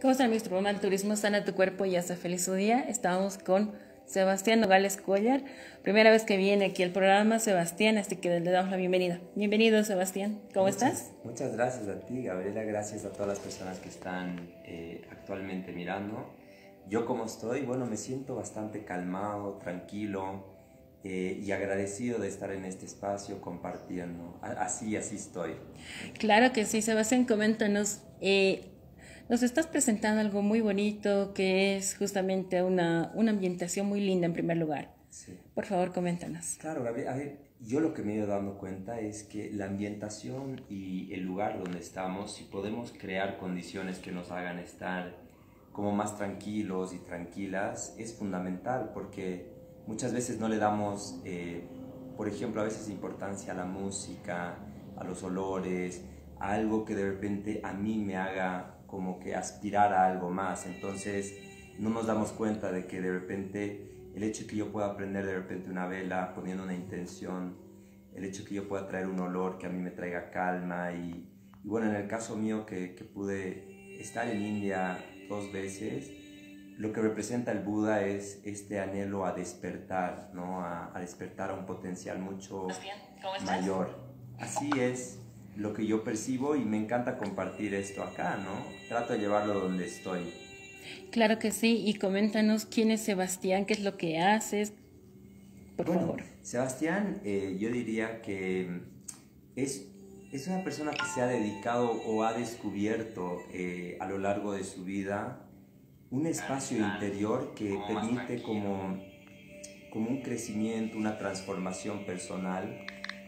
¿Cómo está nuestro programa de turismo? Sana tu cuerpo y hace feliz su día. Estamos con Sebastián Nogales Cuellar. Primera vez que viene aquí al programa, Sebastián, así que le damos la bienvenida. Bienvenido, Sebastián. ¿Cómo estás? Muchas gracias a ti, Gabriela. Gracias a todas las personas que están actualmente mirando. Yo como estoy, bueno, me siento bastante calmado, tranquilo y agradecido de estar en este espacio compartiendo. Así estoy. Claro que sí, Sebastián, coméntanos. Nos estás presentando algo muy bonito que es justamente una ambientación muy linda en primer lugar. Sí. Por favor, coméntanos. Claro, Gabriel, a ver, yo lo que me he ido dando cuenta es que la ambientación y el lugar donde estamos, si podemos crear condiciones que nos hagan estar como más tranquilos y tranquilas, es fundamental porque muchas veces no le damos, por ejemplo, a veces importancia a la música, a los olores, a algo que de repente a mí me haga como que aspirar a algo más. Entonces no nos damos cuenta de que de repente el hecho de que yo pueda prender de repente una vela poniendo una intención, el hecho de que yo pueda traer un olor que a mí me traiga calma y bueno, en el caso mío que pude estar en India 2 veces, lo que representa el Buda es este anhelo a despertar, ¿no? A despertar a un potencial mucho mayor. Así es lo que yo percibo y me encanta compartir esto acá, ¿no? Trato de llevarlo donde estoy. Claro que sí, y coméntanos quién es Sebastián, qué es lo que haces, por favor. Sebastián, yo diría que es, es una persona que se ha dedicado o ha descubierto a lo largo de su vida un espacio interior que permite como un crecimiento, una transformación personal.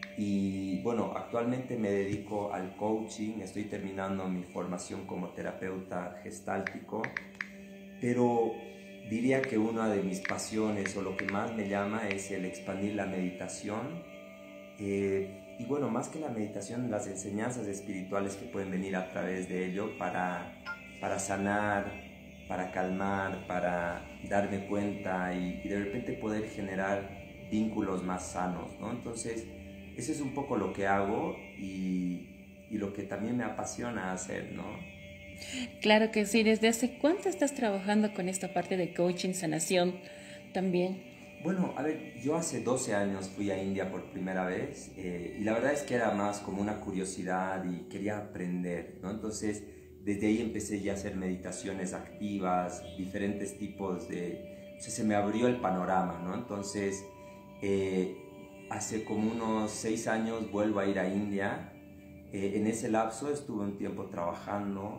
Y bueno, actualmente me dedico al coaching, estoy terminando mi formación como terapeuta gestáltico, pero diría que una de mis pasiones o lo que más me llama es el expandir la meditación. Y bueno, más que la meditación, las enseñanzas espirituales que pueden venir a través de ello para sanar, para calmar, para darme cuenta y de repente poder generar vínculos más sanos, ¿no? Entonces, eso es un poco lo que hago y lo que también me apasiona hacer, ¿no? Claro que sí. ¿Desde hace cuánto estás trabajando con esta parte de coaching, sanación también? Bueno, a ver, yo hace 12 años fui a India por primera vez y la verdad es que era más como una curiosidad y quería aprender, ¿no? Entonces, desde ahí empecé ya a hacer meditaciones activas, diferentes tipos de... O sea, se me abrió el panorama, ¿no? Entonces, hace como unos 6 años vuelvo a ir a India. En ese lapso estuve un tiempo trabajando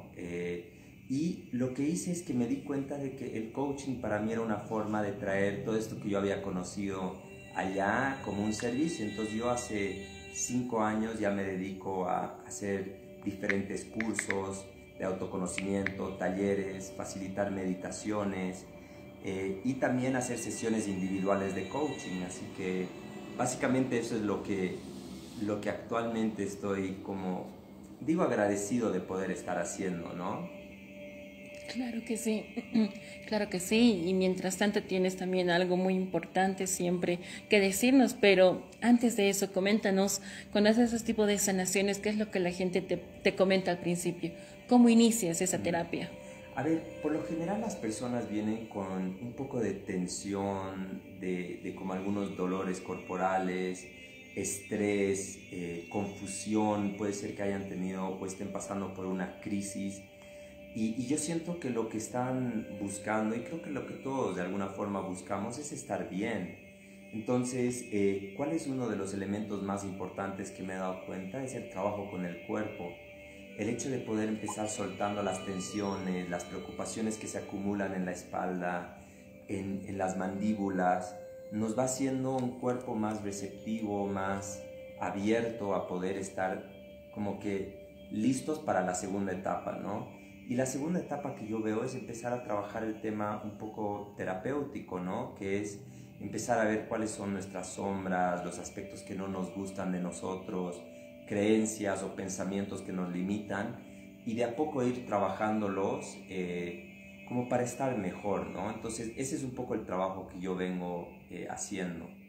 y lo que hice es que me di cuenta de que el coaching para mí era una forma de traer todo esto que yo había conocido allá como un servicio. Entonces yo hace 5 años ya me dedico a hacer diferentes cursos de autoconocimiento, talleres, facilitar meditaciones y también hacer sesiones individuales de coaching. Así que básicamente eso es lo que actualmente estoy como, digo, agradecido de poder estar haciendo, ¿no? Claro que sí, claro que sí. Y mientras tanto tienes también algo muy importante siempre que decirnos, pero antes de eso, coméntanos, cuando haces ese tipo de sanaciones, ¿qué es lo que la gente te comenta al principio? ¿Cómo inicias esa terapia? A ver, por lo general las personas vienen con un poco de tensión, de como algunos dolores corporales, estrés, confusión, puede ser que hayan tenido o estén pasando por una crisis. Y yo siento que lo que están buscando, y creo que lo que todos de alguna forma buscamos, es estar bien. Entonces, ¿cuál es uno de los elementos más importantes que me he dado cuenta? Es el trabajo con el cuerpo. El hecho de poder empezar soltando las tensiones, las preocupaciones que se acumulan en la espalda, en las mandíbulas, nos va haciendo un cuerpo más receptivo, más abierto a poder estar como que listos para la segunda etapa, ¿no? Y la segunda etapa que yo veo es empezar a trabajar el tema un poco terapéutico, ¿no? Que es empezar a ver cuáles son nuestras sombras, los aspectos que no nos gustan de nosotros, creencias o pensamientos que nos limitan y de a poco ir trabajándolos como para estar mejor, ¿no? Entonces ese es un poco el trabajo que yo vengo haciendo.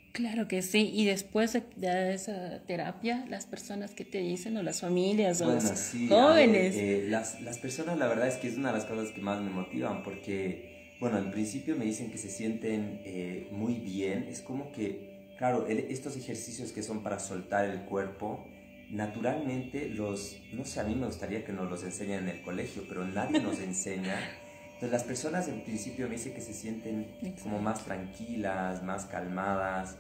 Claro que sí. Y después de esa terapia, las personas que te dicen, o las familias, o los Bueno, sí, a ver, jóvenes. las personas la verdad es que es una de las cosas que más me motivan porque, bueno, al principio me dicen que se sienten muy bien, es como que, claro, estos ejercicios que son para soltar el cuerpo, naturalmente no sé, a mí me gustaría que nos los enseñen en el colegio, pero nadie nos enseña. Entonces las personas en principio me dicen que se sienten como más Exacto. tranquilas, más calmadas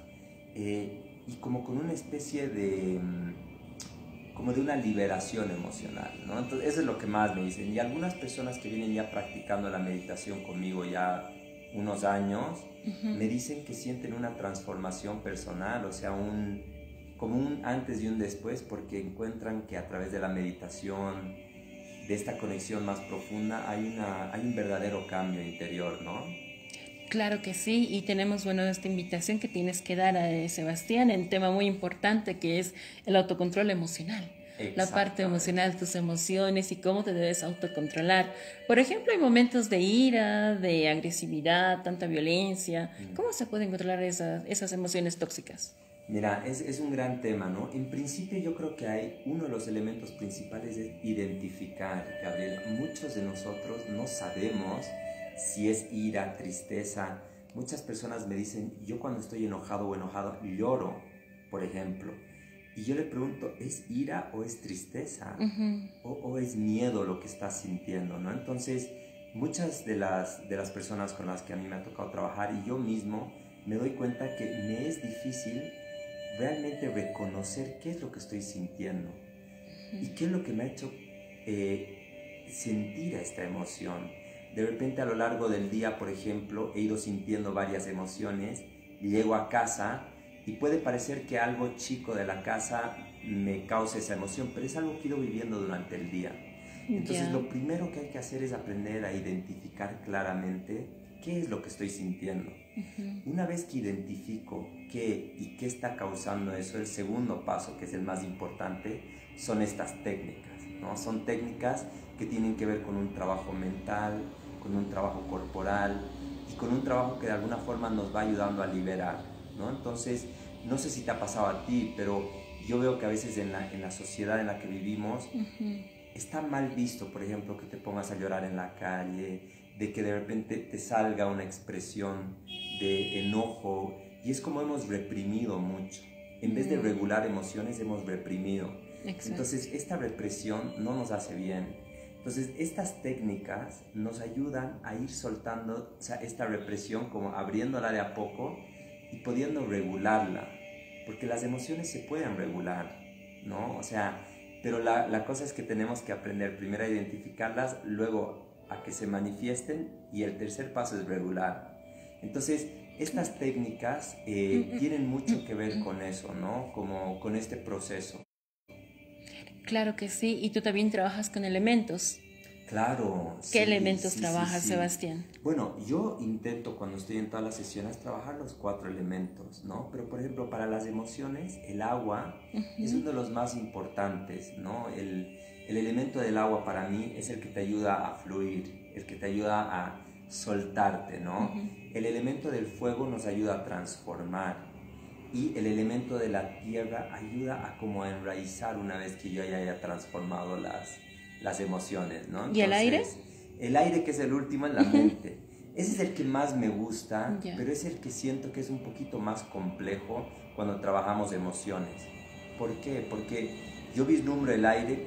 y como con una especie de como de una liberación emocional, ¿no? Entonces, eso es lo que más me dicen. Y algunas personas que vienen ya practicando la meditación conmigo ya unos años, me dicen que sienten una transformación personal, o sea, como un antes y un después, porque encuentran que a través de la meditación, de esta conexión más profunda, hay un verdadero cambio interior, ¿no? Claro que sí, y tenemos, bueno, esta invitación que tienes que dar a Sebastián en un tema muy importante que es el autocontrol emocional. La parte Exactamente. emocional, tus emociones y cómo te debes autocontrolar. Por ejemplo, hay momentos de ira, de agresividad, tanta violencia. ¿Cómo se pueden controlar esas emociones tóxicas? Mira, es un gran tema, ¿no? En principio yo creo que hay uno de los elementos principales es identificar, Gabriel. Muchos de nosotros no sabemos si es ira, tristeza. Muchas personas me dicen, yo cuando estoy enojado o enojado lloro, por ejemplo. Y yo le pregunto, ¿es ira o es tristeza? O es miedo lo que estás sintiendo, ¿no? Entonces, muchas de las personas con las que a mí me ha tocado trabajar y yo mismo me doy cuenta que me es difícil realmente reconocer qué es lo que estoy sintiendo y qué es lo que me ha hecho sentir esta emoción. De repente a lo largo del día, por ejemplo, he ido sintiendo varias emociones, llego a casa y puede parecer que algo chico de la casa me cause esa emoción, pero es algo que he ido viviendo durante el día. Entonces Ya. lo primero que hay que hacer es aprender a identificar claramente qué es lo que estoy sintiendo. Una vez que identifico qué y qué está causando eso, el segundo paso, que es el más importante, son estas técnicas, ¿no? Son técnicas que tienen que ver con un trabajo mental, con un trabajo corporal y con un trabajo que de alguna forma nos va ayudando a liberar, ¿no? Entonces, no sé si te ha pasado a ti, pero yo veo que a veces en la sociedad en la que vivimos está mal visto, por ejemplo, que te pongas a llorar en la calle, de que de repente te salga una expresión de enojo, y es como hemos reprimido mucho. En vez de regular emociones, hemos reprimido. Exacto. Entonces, esta represión no nos hace bien. Entonces, estas técnicas nos ayudan a ir soltando, o sea, esta represión, como abriéndola de a poco y pudiendo regularla, porque las emociones se pueden regular, ¿no? O sea, pero la cosa es que tenemos que aprender primero a identificarlas, luego a que se manifiesten y el tercer paso es regular. Entonces, estas técnicas tienen mucho que ver con eso, ¿no? Como con este proceso. Claro que sí, y tú también trabajas con elementos. Claro, ¿Qué sí, elementos sí, sí, trabajas, sí. Sebastián? Bueno, yo intento cuando estoy en todas las sesiones trabajar los cuatro elementos, ¿no? Pero por ejemplo, para las emociones, el agua es uno de los más importantes, ¿no? El elemento del agua para mí es el que te ayuda a fluir, el que te ayuda a soltarte, ¿no? El elemento del fuego nos ayuda a transformar y el elemento de la tierra ayuda a como a enraizar una vez que yo ya haya transformado las emociones, ¿no? ¿Y el aire? Entonces, el aire que es el último en la mente. Ese es el que más me gusta, Ya. pero es el que siento que es un poquito más complejo cuando trabajamos emociones. ¿Por qué? Porque yo vislumbro el aire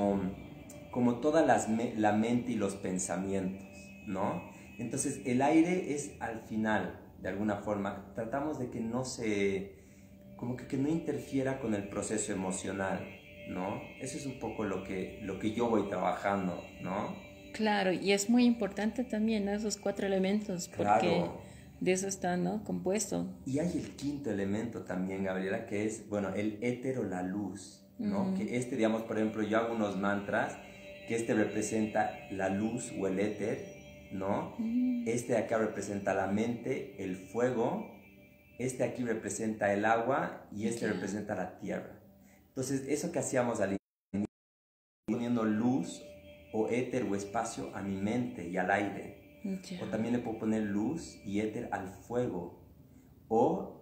como toda la mente y los pensamientos, ¿no? Entonces el aire es al final, de alguna forma, tratamos de que no se, como que no interfiera con el proceso emocional, ¿no? Eso es un poco lo que yo voy trabajando, ¿no? Claro, y es muy importante también, ¿no? Esos cuatro elementos, porque Claro. de eso está, ¿no? Compuesto. Y hay el quinto elemento también, Gabriela, que es, bueno, el éter o la luz, ¿no? Que digamos, por ejemplo, yo hago unos mantras, que representa la luz o el éter, ¿no? Este de acá representa la mente, el fuego, este aquí representa el agua y este Ya, representa la tierra. Entonces, eso que hacíamos al poniendo luz o éter o espacio a mi mente y al aire. ya. O también le puedo poner luz y éter al fuego o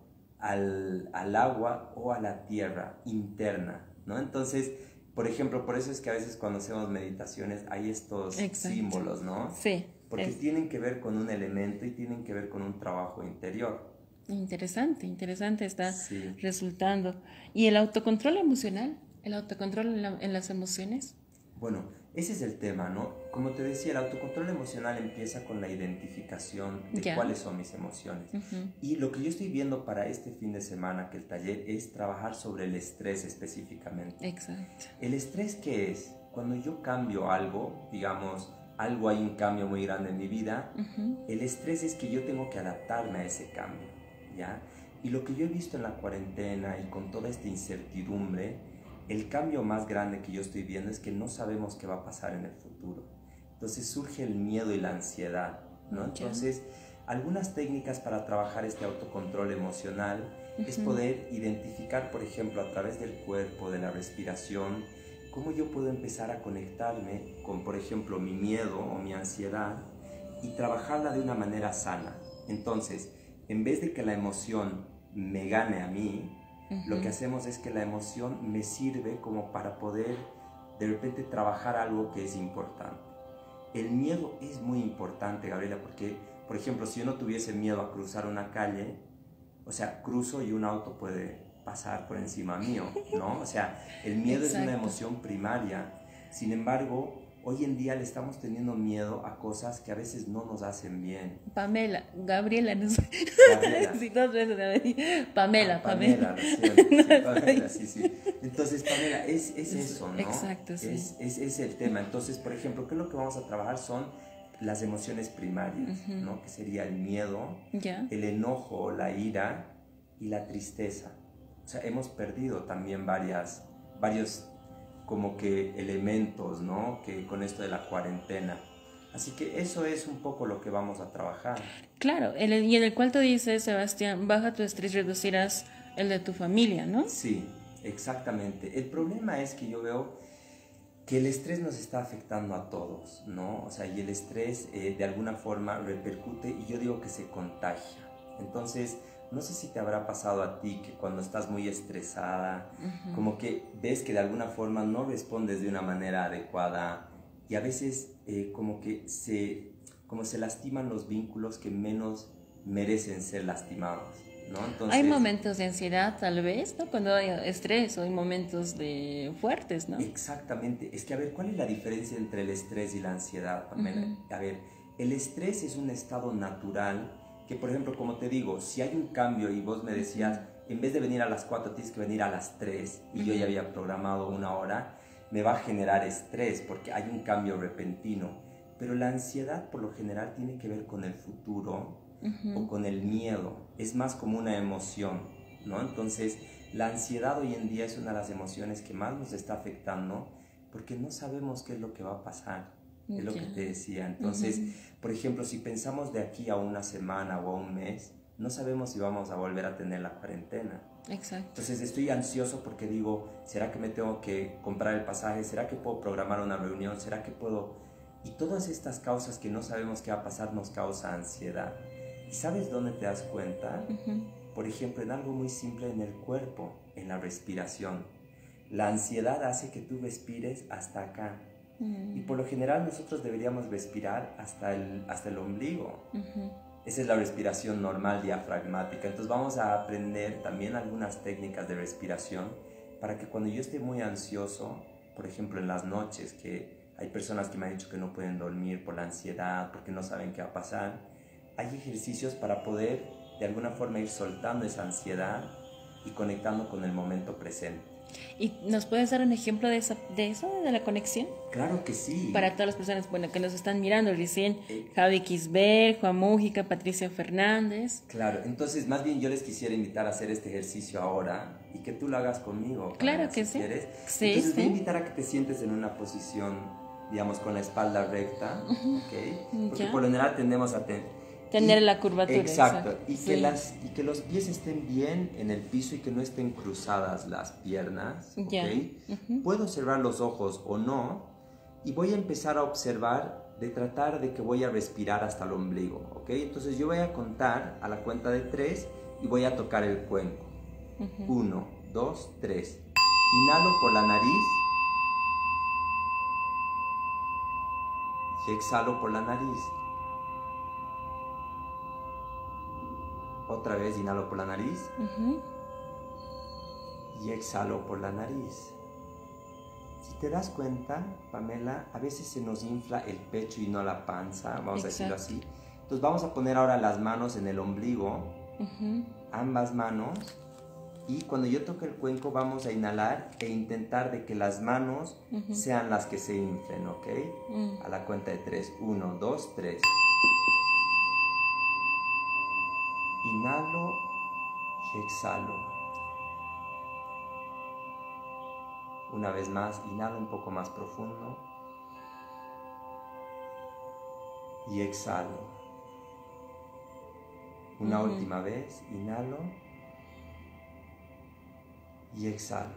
al agua o a la tierra interna, ¿no? Entonces, por ejemplo, por eso es que a veces cuando hacemos meditaciones hay estos símbolos, ¿no? Sí. Porque tienen que ver con un elemento y tienen que ver con un trabajo interior. Interesante está resultando. ¿Y el autocontrol emocional? ¿El autocontrol en las emociones? Bueno, ese es el tema, ¿no? Como te decía, el autocontrol emocional empieza con la identificación de cuáles son mis emociones. Y lo que yo estoy viendo para este fin de semana, que el taller, es trabajar sobre el estrés específicamente. Exacto. ¿El estrés qué es? Cuando yo cambio algo, digamos, hay un cambio muy grande en mi vida, el estrés es que yo tengo que adaptarme a ese cambio, ¿ya? Y lo que yo he visto en la cuarentena y con toda esta incertidumbre, el cambio más grande que yo estoy viendo es que no sabemos qué va a pasar en el futuro. Entonces surge el miedo y la ansiedad, ¿no? Entonces, algunas técnicas para trabajar este autocontrol emocional es poder identificar, por ejemplo, a través del cuerpo, de la respiración, cómo yo puedo empezar a conectarme con, por ejemplo, mi miedo o mi ansiedad y trabajarla de una manera sana. Entonces, en vez de que la emoción me gane a mí, lo que hacemos es que la emoción me sirve como para poder de repente trabajar algo que es importante. El miedo es muy importante, Gabriela, porque, por ejemplo, si yo no tuviese miedo a cruzar una calle, o sea, cruzo y un auto puede pasar por encima mío, ¿no? O sea, el miedo es una emoción primaria. Sin embargo, hoy en día le estamos teniendo miedo a cosas que a veces no nos hacen bien. Gabriela, no sé. Gabriela. Sí, dos veces. Pamela. Pamela, sí. Entonces, Pamela, es eso, ¿no? Exacto, sí. Es el tema. Entonces, por ejemplo, ¿qué es lo que vamos a trabajar? Son las emociones primarias, ¿no? Que sería el miedo, el enojo, la ira y la tristeza. O sea, hemos perdido también varios como que elementos, ¿no? Que con esto de la cuarentena. Así que eso es un poco lo que vamos a trabajar. Claro, y en el cual tú dices, Sebastián, baja tu estrés, reducirás el de tu familia, ¿no? Sí, exactamente. El problema es que yo veo que el estrés nos está afectando a todos, ¿no? O sea, y el estrés de alguna forma repercute y yo digo que se contagia. Entonces, no sé si te habrá pasado a ti que cuando estás muy estresada, como que ves que de alguna forma no respondes de una manera adecuada y a veces como se lastiman los vínculos que menos merecen ser lastimados, ¿no? Entonces, hay momentos de ansiedad tal vez, ¿no? Cuando hay estrés o hay momentos fuertes, ¿no? Exactamente. Es que a ver, ¿cuál es la diferencia entre el estrés y la ansiedad, Pamela? A ver, el estrés es un estado natural que, por ejemplo, como te digo, si hay un cambio y vos me decías, en vez de venir a las 4 tienes que venir a las 3 y yo ya había programado una hora, me va a generar estrés porque hay un cambio repentino. Pero la ansiedad por lo general tiene que ver con el futuro o con el miedo. Es más como una emoción, ¿no? Entonces, la ansiedad hoy en día es una de las emociones que más nos está afectando porque no sabemos qué es lo que va a pasar. Es lo que te decía. Entonces, por ejemplo, si pensamos de aquí a una semana o a un mes, no sabemos si vamos a volver a tener la cuarentena. Exacto. Entonces estoy ansioso porque digo, ¿será que me tengo que comprar el pasaje? ¿Será que puedo programar una reunión? ¿Será que puedo? Y todas estas causas que no sabemos qué va a pasar nos causa ansiedad. ¿Y sabes dónde te das cuenta? Por ejemplo, en algo muy simple en el cuerpo, en la respiración. La ansiedad hace que tú respires hasta acá. Y por lo general nosotros deberíamos respirar hasta el ombligo. Esa es la respiración normal diafragmática. Entonces vamos a aprender también algunas técnicas de respiración para que cuando yo esté muy ansioso, por ejemplo en las noches, que hay personas que me han dicho que no pueden dormir por la ansiedad, porque no saben qué va a pasar, hay ejercicios para poder de alguna forma ir soltando esa ansiedad y conectando con el momento presente. ¿Y nos puedes dar un ejemplo de eso, de la conexión? Claro que sí. Para todas las personas que nos están mirando recién, Javi Quisber, Juan Mújica, Patricia Fernández. Claro, entonces más bien yo les quisiera invitar a hacer este ejercicio ahora y que tú lo hagas conmigo. Claro que si sí. quieres. Sí, entonces voy a invitar a que te sientes en una posición, digamos, con la espalda recta, ¿ok? Porque por lo general tendemos a tener la curvatura. Exacto. Y que los pies estén bien en el piso y que no estén cruzadas las piernas. ¿Okay? Puedo cerrar los ojos o no. Y voy a empezar a observar, de tratar de que voy a respirar hasta el ombligo. ¿Ok? Entonces yo voy a contar a la cuenta de 3 y voy a tocar el cuenco. Ujú. 1, 2, 3. Inhalo por la nariz y exhalo por la nariz. Otra vez inhalo por la nariz Ujú. y exhalo por la nariz. Si te das cuenta, Pamela, a veces se nos infla el pecho y no la panza, vamos a decirlo así. Entonces vamos a poner ahora las manos en el ombligo, Ujú. ambas manos, y cuando yo toque el cuenco vamos a inhalar e intentar de que las manos sean las que se inflen, ¿ok? A la cuenta de 3. 1, 2, 3. Inhalo y exhalo. Una vez más, inhalo un poco más profundo y exhalo. Una última vez, inhalo y exhalo.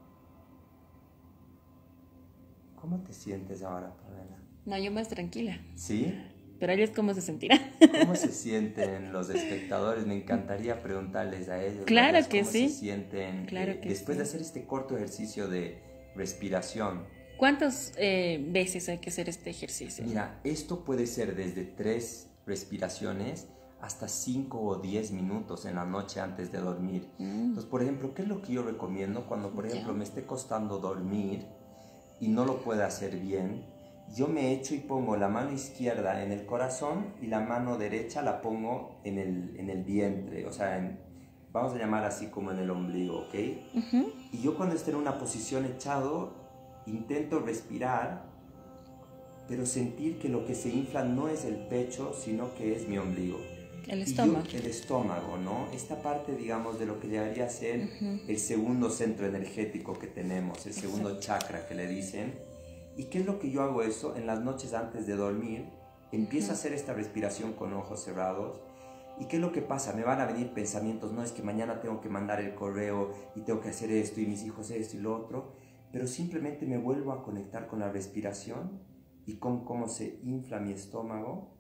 ¿Cómo te sientes ahora, Pamela? No, yo más tranquila. ¿Sí? Pero ellos, ¿cómo se sentirán? ¿Cómo se sienten los espectadores? Me encantaría preguntarles a ellos. Claro ¿verdad? que ¿Cómo sí. se sienten Claro que después de sí. hacer este corto ejercicio de respiración? ¿Cuántas veces hay que hacer este ejercicio? Mira, esto puede ser desde 3 respiraciones hasta 5 o 10 minutos en la noche antes de dormir. Entonces, por ejemplo, ¿qué es lo que yo recomiendo cuando, por ejemplo, me esté costando dormir y no lo pueda hacer bien? Yo me echo y pongo la mano izquierda en el corazón y la mano derecha la pongo en el vientre, o sea, vamos a llamar así como en el ombligo, ¿ok? Y yo cuando esté en una posición echado, intento respirar, pero sentir que lo que se infla no es el pecho, sino que es mi ombligo. El estómago. El estómago, ¿no? Esta parte, digamos, de lo que llegaría a ser el segundo centro energético que tenemos, el segundo chakra que le dicen. ¿Y qué es lo que yo hago eso? En las noches antes de dormir, empiezo a hacer esta respiración con ojos cerrados. ¿Y qué es lo que pasa? Me van a venir pensamientos, no es que mañana tengo que mandar el correo y tengo que hacer esto y mis hijos esto y lo otro, pero simplemente me vuelvo a conectar con la respiración y con cómo se infla mi estómago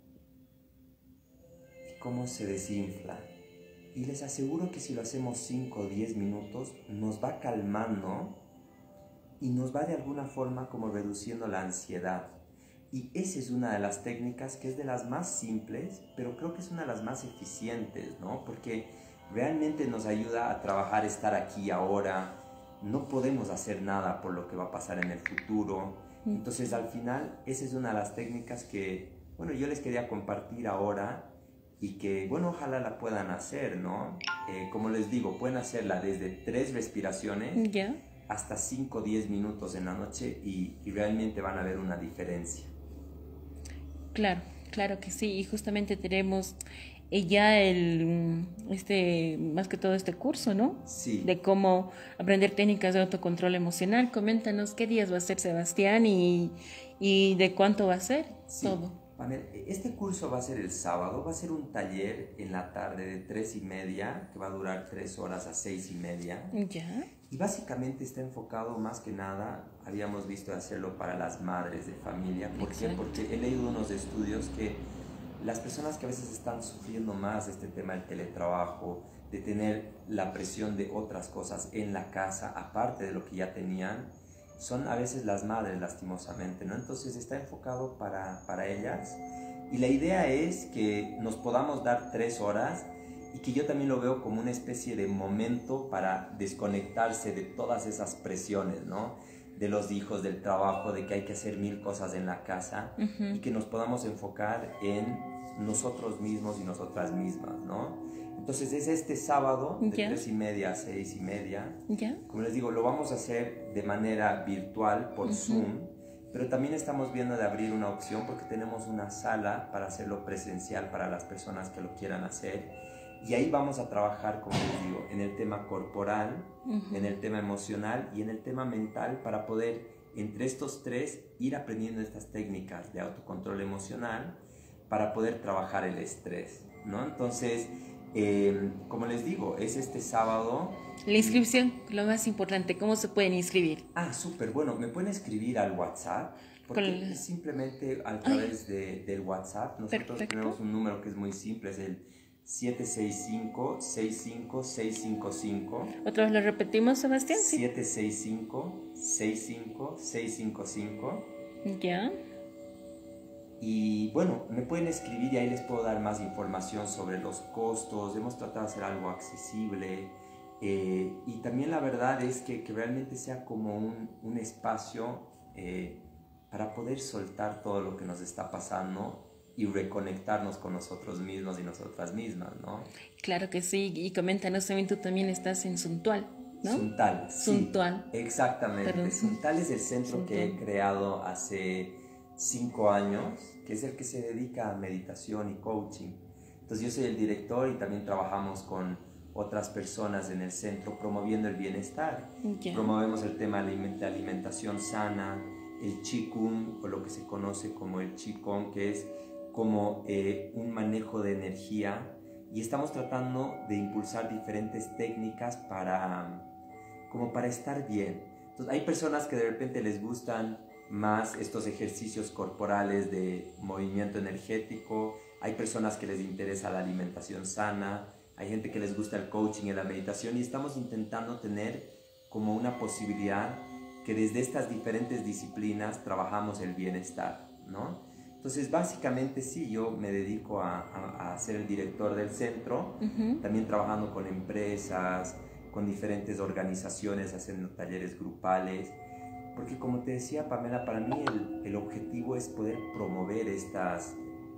y cómo se desinfla. Y les aseguro que si lo hacemos 5 o 10 minutos, nos va calmando y nos va de alguna forma como reduciendo la ansiedad. Y esa es una de las técnicas que es de las más simples, pero creo que es una de las más eficientes, ¿no? Porque realmente nos ayuda a trabajar, estar aquí ahora. No podemos hacer nada por lo que va a pasar en el futuro. Entonces, al final, esa es una de las técnicas que, bueno, yo les quería compartir ahora y que, bueno, ojalá la puedan hacer, ¿no? Como les digo, pueden hacerla desde 3 respiraciones hasta 5 o 10 minutos en la noche y realmente van a ver una diferencia. Claro, claro que sí. Y justamente tenemos ya más que todo este curso, ¿no? Sí. De cómo aprender técnicas de autocontrol emocional. Coméntanos qué días va a ser, Sebastián, y de cuánto va a ser todo. Pamela, este curso va a ser el sábado, va a ser un taller en la tarde de 3:30, que va a durar 3 horas a 6:30. Ya. Y básicamente está enfocado más que nada, habíamos visto hacerlo para las madres de familia. ¿Por qué? Porque he leído unos estudios que las personas que a veces están sufriendo más este tema del teletrabajo, de tener la presión de otras cosas en la casa, aparte de lo que ya tenían, son a veces las madres, lastimosamente, ¿no? Entonces está enfocado para ellas. Y la idea es que nos podamos dar 3 horas y que yo también lo veo como una especie de momento para desconectarse de todas esas presiones, ¿no? De los hijos, del trabajo, de que hay que hacer 1000 cosas en la casa y que nos podamos enfocar en nosotros mismos y nosotras mismas, ¿no? Entonces es este sábado de 3:30 a 6:30. Como les digo, lo vamos a hacer de manera virtual por Zoom, pero también estamos viendo de abrir una opción porque tenemos una sala para hacerlo presencial para las personas que lo quieran hacer. Y ahí vamos a trabajar, como les digo, en el tema corporal, en el tema emocional y en el tema mental para poder, entre estos 3, ir aprendiendo estas técnicas de autocontrol emocional para poder trabajar el estrés, ¿no? Entonces, como les digo, es este sábado. La inscripción, lo más importante, ¿cómo se pueden inscribir? Súper, bueno, me pueden escribir al WhatsApp, porque es simplemente a través del WhatsApp. Nosotros tenemos un número que es muy simple, es el 765-65655. ¿Otra vez lo repetimos, Sebastián? Sí. 765-65655. Ya. Y bueno, me pueden escribir y ahí les puedo dar más información sobre los costos. Hemos tratado de hacer algo accesible. Y también la verdad es que realmente sea como un espacio para poder soltar todo lo que nos está pasando y reconectarnos con nosotros mismos y nosotras mismas, ¿no? Claro que sí. Y coméntanos también, tú también estás en Suntual, ¿no? Suntal, sí. Suntual. Exactamente. Perdón. Suntal es el centro Suntual. que he creado hace 5 años, que es el que se dedica a meditación y coaching. Entonces yo soy el director y también trabajamos con otras personas en el centro promoviendo el bienestar. Ya. Promovemos el tema de alimentación sana, el Qigong, o lo que se conoce como el Qigong, que es como un manejo de energía, y estamos tratando de impulsar diferentes técnicas para estar bien. Entonces hay personas que de repente les gustan más estos ejercicios corporales de movimiento energético, hay personas que les interesa la alimentación sana, hay gente que les gusta el coaching y la meditación, y estamos intentando tener como una posibilidad que desde estas diferentes disciplinas trabajamos el bienestar, ¿no? Entonces básicamente sí, yo me dedico a ser el director del centro, también trabajando con empresas, con diferentes organizaciones, haciendo talleres grupales, porque como te decía, Pamela, para mí el objetivo es poder promover estas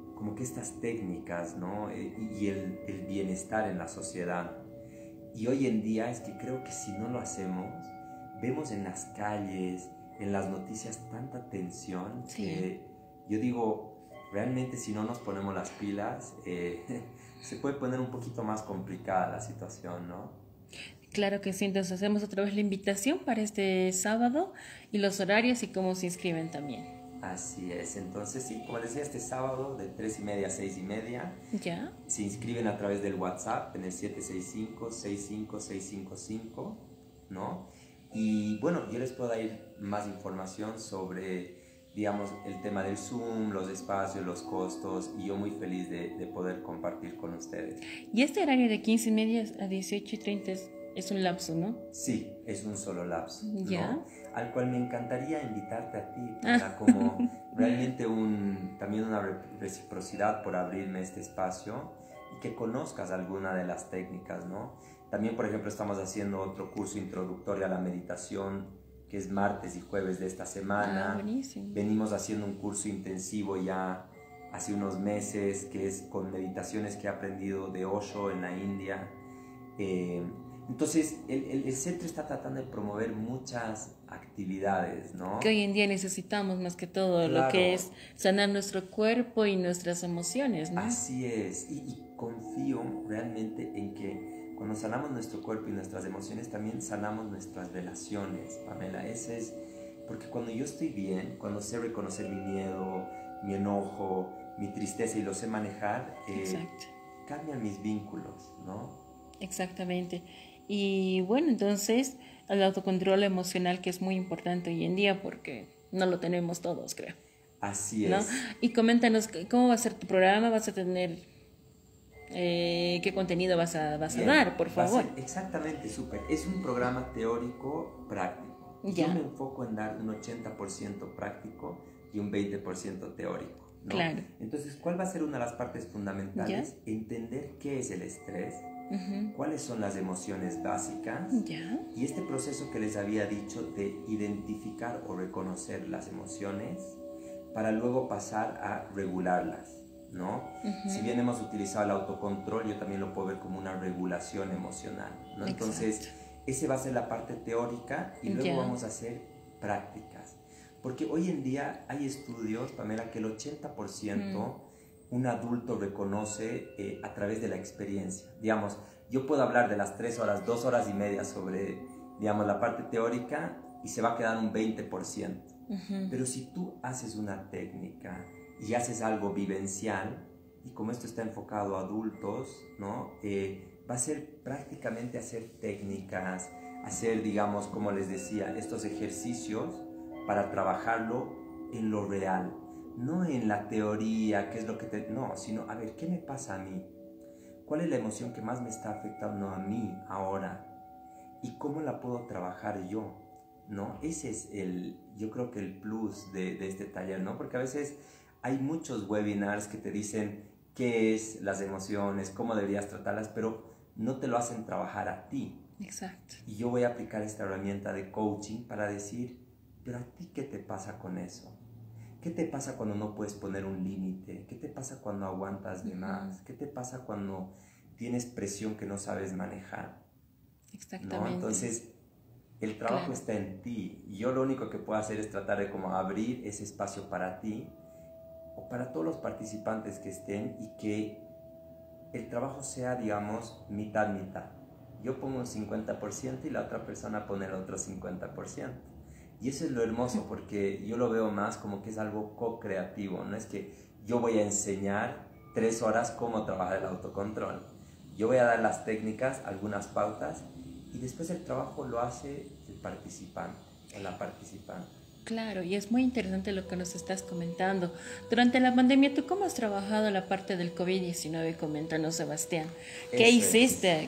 técnicas, ¿no? Y el bienestar en la sociedad. Y hoy en día es que creo que si no lo hacemos, vemos en las calles, en las noticias, tanta tensión, sí, que yo digo, realmente si no nos ponemos las pilas, se puede poner un poquito más complicada la situación, ¿no? Claro que sí, entonces hacemos otra vez la invitación para este sábado y los horarios y cómo se inscriben también. Así es, entonces sí, como decía, este sábado de 3:30 a 6:30, ya, se inscriben a través del WhatsApp en el 765-65655, ¿no? Y bueno, yo les puedo dar más información sobre, digamos, el tema del Zoom, los espacios, los costos, y yo muy feliz de poder compartir con ustedes. Y este horario de 15:30 a 18:30 es un lapso, ¿no? Sí, es un solo lapso, ya, ¿no? Al cual me encantaría invitarte a ti, para como realmente también una reciprocidad por abrirme este espacio y que conozcas alguna de las técnicas, ¿no? También, por ejemplo, estamos haciendo otro curso introductorio a la meditación, que es martes y jueves de esta semana. buenísimo. Venimos haciendo un curso intensivo ya hace unos meses, que es con meditaciones que he aprendido de Osho en la India. Entonces, el centro está tratando de promover muchas actividades, ¿no? Que hoy en día necesitamos más que todo, Claro. lo que es sanar nuestro cuerpo y nuestras emociones, ¿no? Así es, y confío realmente en que cuando sanamos nuestro cuerpo y nuestras emociones, también sanamos nuestras relaciones, Pamela. Ese es, porque cuando yo estoy bien, cuando sé reconocer mi miedo, mi enojo, mi tristeza, y lo sé manejar, Exacto. cambian mis vínculos, ¿no? Exactamente. Y bueno, entonces el autocontrol emocional, que es muy importante hoy en día porque no lo tenemos todos, creo. Así ¿No? es. Y coméntanos cómo va a ser tu programa, vas a tener, qué contenido vas a Bien, dar, por va a favor. ser exactamente, súper. Es un programa teórico práctico. Ya. Yo me enfoco en dar un 80% práctico y un 20% teórico, ¿no? Claro. Entonces, ¿cuál va a ser una de las partes fundamentales? Entender qué es el estrés, cuáles son las emociones básicas, Ya. y este proceso que les había dicho de identificar o reconocer las emociones para luego pasar a regularlas, ¿no? Si bien hemos utilizado el autocontrol, yo también lo puedo ver como una regulación emocional, ¿no? Entonces, ese va a ser la parte teórica, y luego vamos a hacer prácticas. Porque hoy en día hay estudios, Pamela, que el 80% un adulto reconoce a través de la experiencia. Digamos, yo puedo hablar de las 3 horas, 2 horas y media sobre, digamos, la parte teórica, y se va a quedar un 20%. Pero si tú haces una técnica y haces algo vivencial, y como esto está enfocado a adultos, ¿no? Va a ser prácticamente hacer técnicas, hacer, digamos, como les decía, estos ejercicios para trabajarlo en lo real, no en la teoría, qué es lo que no, sino a ver, ¿qué me pasa a mí? ¿Cuál es la emoción que más me está afectando a mí ahora? ¿Y cómo la puedo trabajar yo? ¿No? Ese es yo creo que el plus de este taller, ¿no? Porque a veces hay muchos webinars que te dicen qué es las emociones, cómo deberías tratarlas, pero no te lo hacen trabajar a ti. Exacto. Y yo voy a aplicar esta herramienta de coaching para decir, pero a ti, ¿qué te pasa con eso? ¿Qué te pasa cuando no puedes poner un límite? ¿Qué te pasa cuando aguantas de más? ¿Qué te pasa cuando tienes presión que no sabes manejar? Exactamente. ¿No? Entonces, el trabajo está en ti. Y yo lo único que puedo hacer es tratar de como abrir ese espacio para ti o para todos los participantes que estén, y que el trabajo sea, digamos, mitad-mitad. Yo pongo un 50% y la otra persona pone el otro 50%. Y eso es lo hermoso, porque yo lo veo más como que es algo co-creativo. No es que yo voy a enseñar 3 horas cómo trabajar el autocontrol. Yo voy a dar las técnicas, algunas pautas, y después el trabajo lo hace el participante o la participante. Claro, y es muy interesante lo que nos estás comentando. Durante la pandemia, ¿tú cómo has trabajado la parte del COVID-19? Coméntanos, Sebastián. ¿Qué hiciste?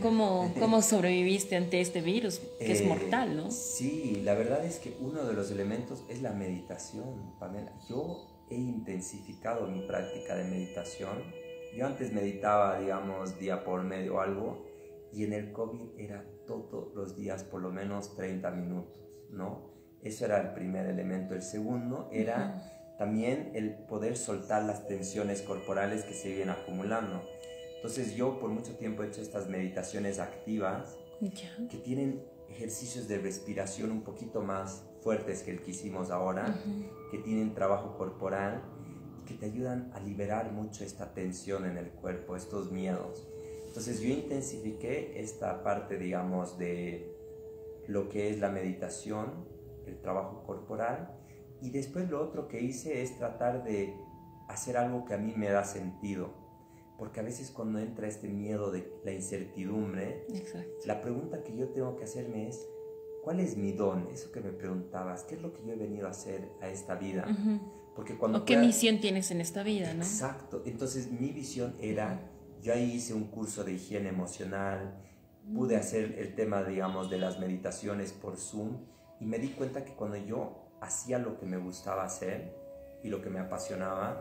¿Cómo sobreviviste ante este virus, que es mortal, ¿no? Sí, la verdad es que uno de los elementos es la meditación, Pamela. Yo he intensificado mi práctica de meditación. Yo antes meditaba, digamos, día por medio o algo, y en el COVID era todos los días por lo menos 30 minutos, ¿no? Eso era el primer elemento. El segundo era también el poder soltar las tensiones corporales que se vienen acumulando. Entonces yo por mucho tiempo he hecho estas meditaciones activas que tienen ejercicios de respiración un poquito más fuertes que el que hicimos ahora, que tienen trabajo corporal y que te ayudan a liberar mucho esta tensión en el cuerpo, estos miedos. Entonces yo intensifiqué esta parte, digamos, de lo que es la meditación, el trabajo corporal, y después lo otro que hice es tratar de hacer algo que a mí me da sentido, porque a veces cuando entra este miedo de la incertidumbre, la pregunta que yo tengo que hacerme es, ¿cuál es mi don? Eso que me preguntabas, ¿qué es lo que yo he venido a hacer a esta vida? Porque cuando ¿qué misión tienes en esta vida, no? Exacto. Entonces mi visión era, yo ahí hice un curso de higiene emocional, pude hacer el tema, digamos, de las meditaciones por Zoom, y me di cuenta que cuando yo hacía lo que me gustaba hacer y lo que me apasionaba,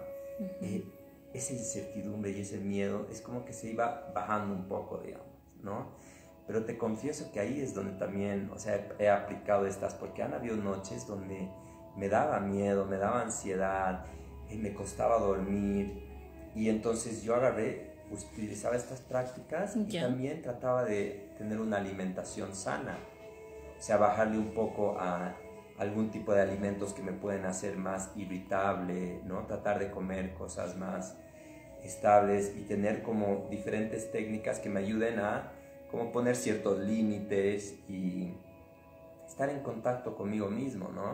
esa incertidumbre y ese miedo es como que se iba bajando un poco, digamos, ¿no? Pero te confieso que ahí es donde también, o sea, he aplicado estas, porque han habido noches donde me daba miedo, me daba ansiedad, me costaba dormir, y entonces yo utilizaba estas prácticas y también trataba de tener una alimentación sana, o sea, bajarle un poco a algún tipo de alimentos que me pueden hacer más irritable, ¿no? Tratar de comer cosas más estables y tener como diferentes técnicas que me ayuden a como poner ciertos límites y estar en contacto conmigo mismo, ¿no?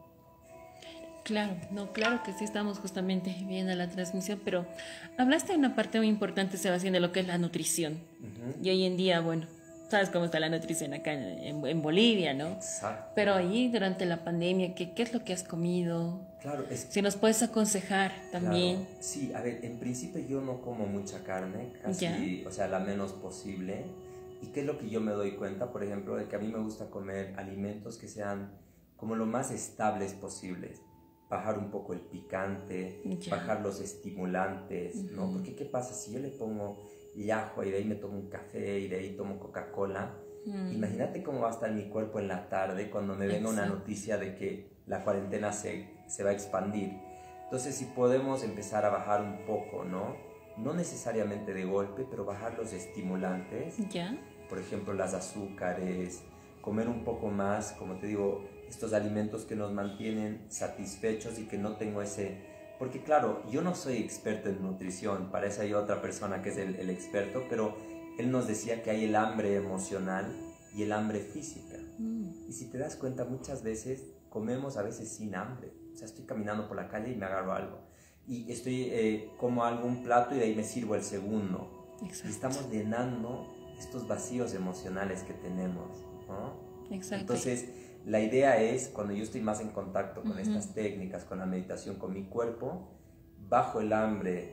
Claro, no, claro que sí, estamos justamente viendo la transmisión, pero hablaste de una parte muy importante, Sebastián, de lo que es la nutrición. Y hoy en día, bueno, sabes cómo está la nutrición acá en Bolivia, ¿no? Exacto. Pero ahí durante la pandemia, ¿qué es lo que has comido? Claro, si nos puedes aconsejar también. Claro. Sí, a ver, en principio yo no como mucha carne, casi, o sea, la menos posible. ¿Y qué es lo que yo me doy cuenta? Por ejemplo, de que a mí me gusta comer alimentos que sean como lo más estables posibles. Bajar un poco el picante, bajar los estimulantes, ¿no? Porque ¿qué pasa? Si yo le pongo ajo y de ahí me tomo un café y de ahí tomo Coca-Cola, imagínate cómo va a estar mi cuerpo en la tarde cuando me venga una noticia de que la cuarentena se va a expandir. Entonces, si podemos empezar a bajar un poco, ¿no? No necesariamente de golpe, pero bajar los estimulantes. Por ejemplo, las azúcares, comer un poco más, como te digo, estos alimentos que nos mantienen satisfechos y que no tengo ese... Porque claro, yo no soy experto en nutrición, para eso hay otra persona que es el experto, pero él nos decía que hay el hambre emocional y el hambre física. Y si te das cuenta, muchas veces comemos a veces sin hambre. O sea, estoy caminando por la calle y me agarro algo. Y como algún plato y de ahí me sirvo el segundo. Y estamos llenando estos vacíos emocionales que tenemos, ¿no? Entonces, la idea es, cuando yo estoy más en contacto con estas técnicas, con la meditación, con mi cuerpo, bajo el hambre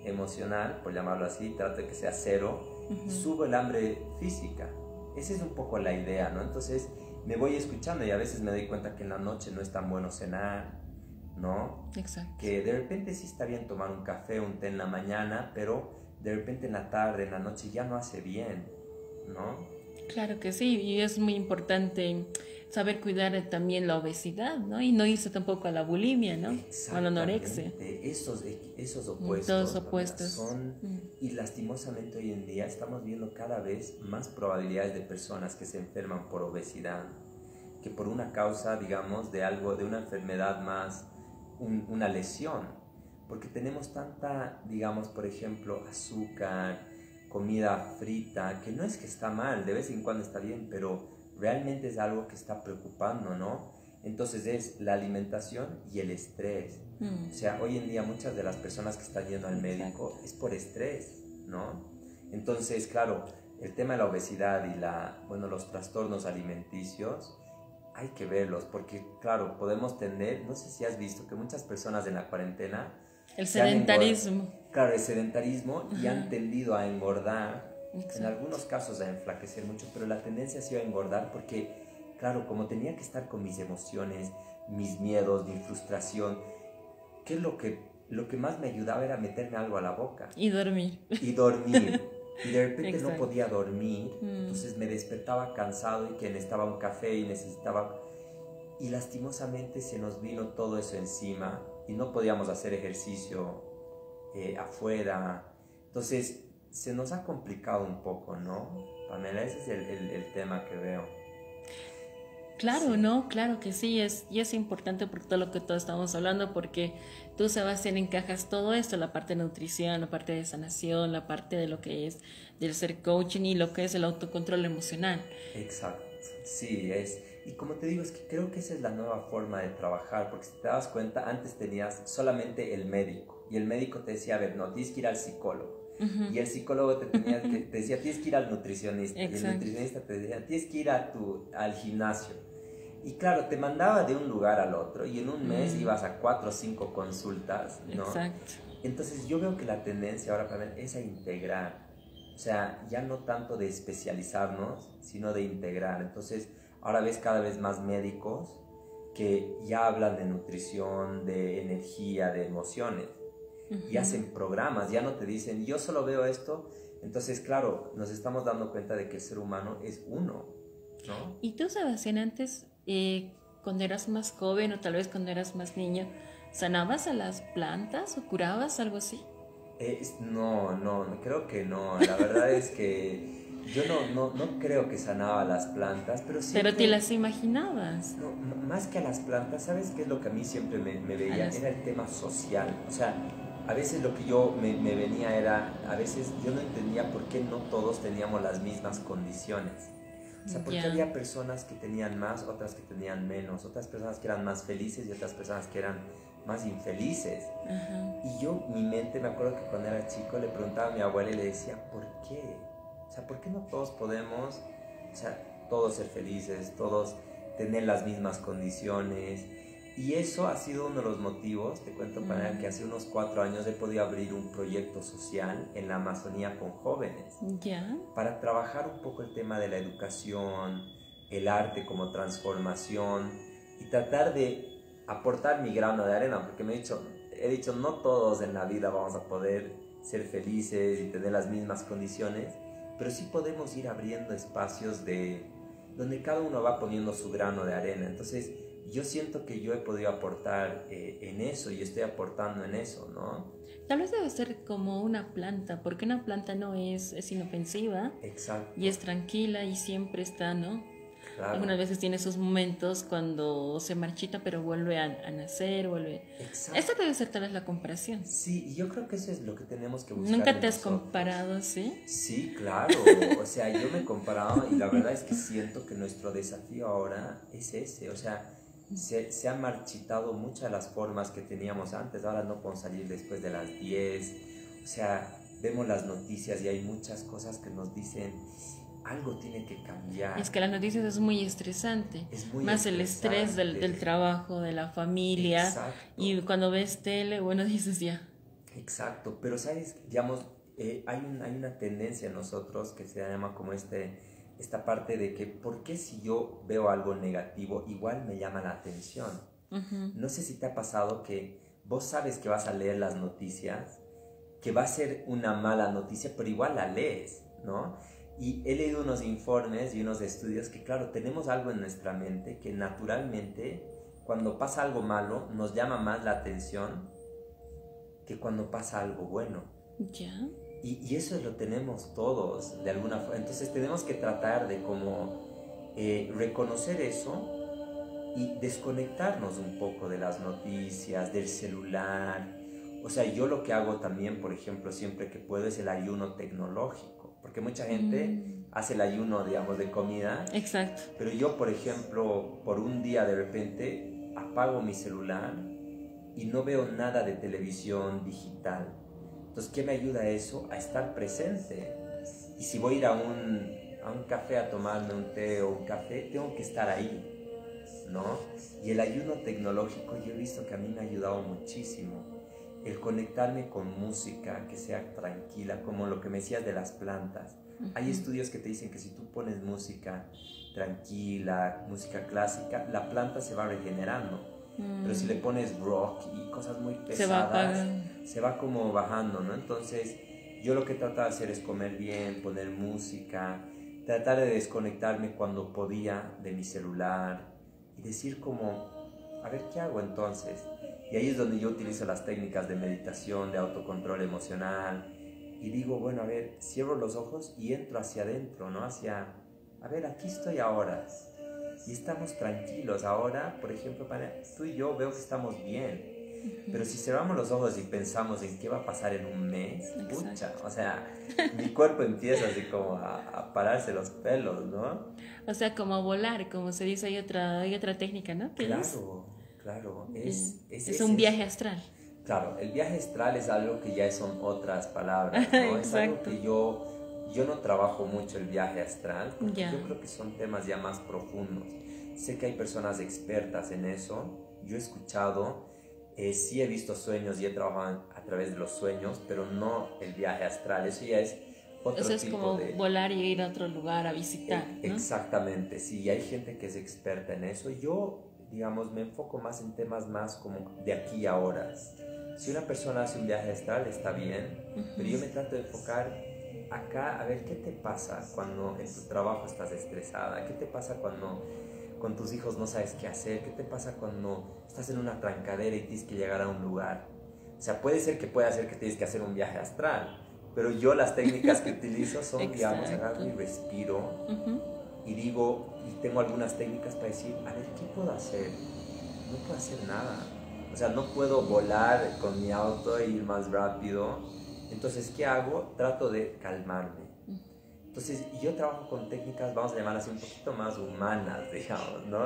emocional, por llamarlo así, trato de que sea cero, y subo el hambre física. Esa es un poco la idea, ¿no? Entonces me voy escuchando y a veces me doy cuenta que en la noche no es tan bueno cenar, ¿no? Exacto. Que de repente sí está bien tomar un café, un té en la mañana, pero de repente en la tarde, en la noche ya no hace bien, ¿no? Claro que sí, y es muy importante saber cuidar también la obesidad, ¿no? Y no irse tampoco a la bulimia, ¿no? O a la anorexia. Exactamente, esos opuestos, Todos Pamela, opuestos. son, y lastimosamente hoy en día estamos viendo cada vez más probabilidades de personas que se enferman por obesidad, que por una causa, digamos, de algo, de una enfermedad más, una lesión, porque tenemos tanta, digamos, por ejemplo, azúcar, comida frita, que no es que está mal, de vez en cuando está bien, pero realmente es algo que está preocupando, ¿no? Entonces es la alimentación y el estrés. O sea, hoy en día muchas de las personas que están yendo al médico es por estrés, ¿no? Entonces, claro, el tema de la obesidad y los trastornos alimenticios hay que verlos porque, claro, podemos tener, no sé si has visto que muchas personas en la cuarentena... El sedentarismo. Claro, el sedentarismo y Ajá. han tendido a engordar, Exacto. en algunos casos a enflaquecer mucho, pero la tendencia ha sido a engordar porque, claro, como tenía que estar con mis emociones, mis miedos, mi frustración, ¿qué es lo que más me ayudaba era meterme algo a la boca? Y dormir. Y dormir. Y de repente no Exacto. podía dormir, entonces me despertaba cansado y que necesitaba un café y necesitaba... Y lastimosamente se nos vino todo eso encima y no podíamos hacer ejercicio afuera. Entonces se nos ha complicado un poco, ¿no? Pamela, ese es el tema que veo. Claro, Sí. ¿no? Claro que sí, y es importante por todo lo que todos estamos hablando, porque tú, Sebastián, encajas todo esto, la parte de nutrición, la parte de sanación, la parte de lo que es del ser coaching y lo que es el autocontrol emocional. Exacto, sí, es. Y como te digo, es que creo que esa es la nueva forma de trabajar, porque si te das cuenta, antes tenías solamente el médico, y el médico te decía, a ver, no, tienes que ir al psicólogo. Y el psicólogo te decía, tienes que ir al nutricionista. Exacto. Y el nutricionista te decía, tienes que ir al gimnasio. Y claro, te mandaba de un lugar al otro y en un mes ibas a 4 o 5 consultas, ¿no? Exacto. Entonces yo veo que la tendencia ahora para mí es a integrar. O sea, ya no tanto de especializarnos, sino de integrar. Entonces ahora ves cada vez más médicos que ya hablan de nutrición, de energía, de emociones. Y hacen programas, ya no te dicen, yo solo veo esto. Entonces, claro, nos estamos dando cuenta de que el ser humano es uno, ¿no? ¿Y tú, Sebastián, antes, cuando eras más joven o tal vez cuando eras más niño, sanabas a las plantas o curabas algo así? No, creo que no. La verdad es que yo no creo que sanaba las plantas, pero siempre... Pero te las imaginabas. No, más que a las plantas, ¿sabes qué es lo que a mí siempre me veía? Era el tema social. O sea, a veces lo que yo me venía era, a veces yo no entendía por qué no todos teníamos las mismas condiciones. O sea, porque había personas que tenían más, otras que tenían menos, otras personas que eran más felices y otras personas que eran más infelices. Y yo, mi mente, me acuerdo que cuando era chico le preguntaba a mi abuela y le decía, ¿por qué? O sea, ¿por qué no todos podemos, o sea, todos ser felices, todos tener las mismas condiciones? Y eso ha sido uno de los motivos, te cuento para que hace unos 4 años he podido abrir un proyecto social en la Amazonía con jóvenes. Ya. Para trabajar un poco el tema de la educación, el arte como transformación y tratar de aportar mi grano de arena, porque he dicho, no todos en la vida vamos a poder ser felices y tener las mismas condiciones, pero sí podemos ir abriendo espacios donde cada uno va poniendo su grano de arena. Entonces, yo siento que yo he podido aportar en eso y estoy aportando en eso, ¿no? Tal vez debe ser como una planta, porque una planta no es inofensiva. Exacto. Y es tranquila y siempre está, ¿no? Claro. Algunas veces tiene sus momentos cuando se marchita, pero vuelve a nacer, vuelve... Exacto. Esta debe ser tal vez la comparación. Sí, y yo creo que eso es lo que tenemos que buscar. ¿Nunca te has comparado, sí? Sí, claro. O sea, yo me he comparado y la verdad es que siento que nuestro desafío ahora es ese. O sea, se han marchitado muchas de las formas que teníamos antes. Ahora no podemos salir después de las 10. O sea, vemos las noticias y hay muchas cosas que nos dicen algo tiene que cambiar. Es que las noticias es muy estresante. Es muy más estresante. El estrés del trabajo, de la familia. Exacto. Y cuando ves tele, bueno, dices ya. Exacto, pero sabes, digamos, hay una tendencia en nosotros que se llama como esta parte de que, ¿por qué si yo veo algo negativo, igual me llama la atención? Ujú. No sé si te ha pasado que vos sabes que vas a leer las noticias, que va a ser una mala noticia, pero igual la lees, ¿no? Y he leído unos informes y unos estudios que, claro, tenemos algo en nuestra mente que naturalmente, cuando pasa algo malo, nos llama más la atención que cuando pasa algo bueno. Ya. Y eso lo tenemos todos, de alguna forma. Entonces tenemos que tratar de como reconocer eso y desconectarnos un poco de las noticias, del celular. O sea, yo lo que hago también, por ejemplo, siempre que puedo es el ayuno tecnológico, porque mucha gente hace el ayuno, digamos, de comida, Exacto. pero yo, por ejemplo, por un día de repente apago mi celular y no veo nada de televisión digital. Entonces, ¿qué me ayuda eso? A estar presente. Y si voy a ir a un café a tomarme un té o un café, tengo que estar ahí, ¿no? Y el ayuno tecnológico yo he visto que a mí me ha ayudado muchísimo. El conectarme con música que sea tranquila, como lo que me decías de las plantas. Hay estudios que te dicen que si tú pones música tranquila, música clásica, la planta se va regenerando. Pero si le pones rock y cosas muy Se va pesadas, apagando. se va como bajando, ¿no? Entonces, yo lo que trato de hacer es comer bien, poner música, tratar de desconectarme cuando podía de mi celular y decir como, a ver, ¿qué hago entonces? Y ahí es donde yo utilizo las técnicas de meditación, de autocontrol emocional y digo, bueno, a ver, cierro los ojos y entro hacia adentro, ¿no? Hacia, a ver, aquí estoy ahora y estamos tranquilos. Ahora, por ejemplo, tú y yo veo que estamos bien. Pero si cerramos los ojos y pensamos en qué va a pasar en un mes, pucha, Exacto. o sea, mi cuerpo empieza así como a pararse los pelos, ¿no? O sea, como volar, como se dice, hay otra técnica, ¿no? ¿Qué es? Claro, claro, Es un viaje astral. claro, el viaje astral es algo que ya son otras palabras, ¿no? Es algo Exacto. que yo no trabajo mucho el viaje astral, porque Ya. yo creo que son temas ya más profundos. Sé que hay personas expertas en eso, yo he escuchado, sí he visto sueños y he trabajado a través de los sueños, pero no el viaje astral, eso ya es Eso otro es tipo como de... volar y ir a otro lugar a visitar, ¿no? Exactamente, sí, hay gente que es experta en eso. Yo, digamos, me enfoco más en temas más como de aquí a ahora. Si una persona hace un viaje astral, está bien, pero yo me trato de enfocar acá a ver qué te pasa cuando en tu trabajo estás estresada, qué te pasa cuando con tus hijos no sabes qué hacer, qué te pasa cuando estás en una trancadera y tienes que llegar a un lugar. O sea, puede ser que pueda ser que tienes que hacer un viaje astral, pero yo las técnicas que utilizo son, digamos, agarro y Exacto. respiro Ujú. y digo, y tengo algunas técnicas para decir, a ver, ¿qué puedo hacer? No puedo hacer nada. O sea, no puedo volar con mi auto e ir más rápido. Entonces, ¿qué hago? Trato de calmarme. Entonces, yo trabajo con técnicas, vamos a llamarlas así, un poquito más humanas, digamos, ¿no?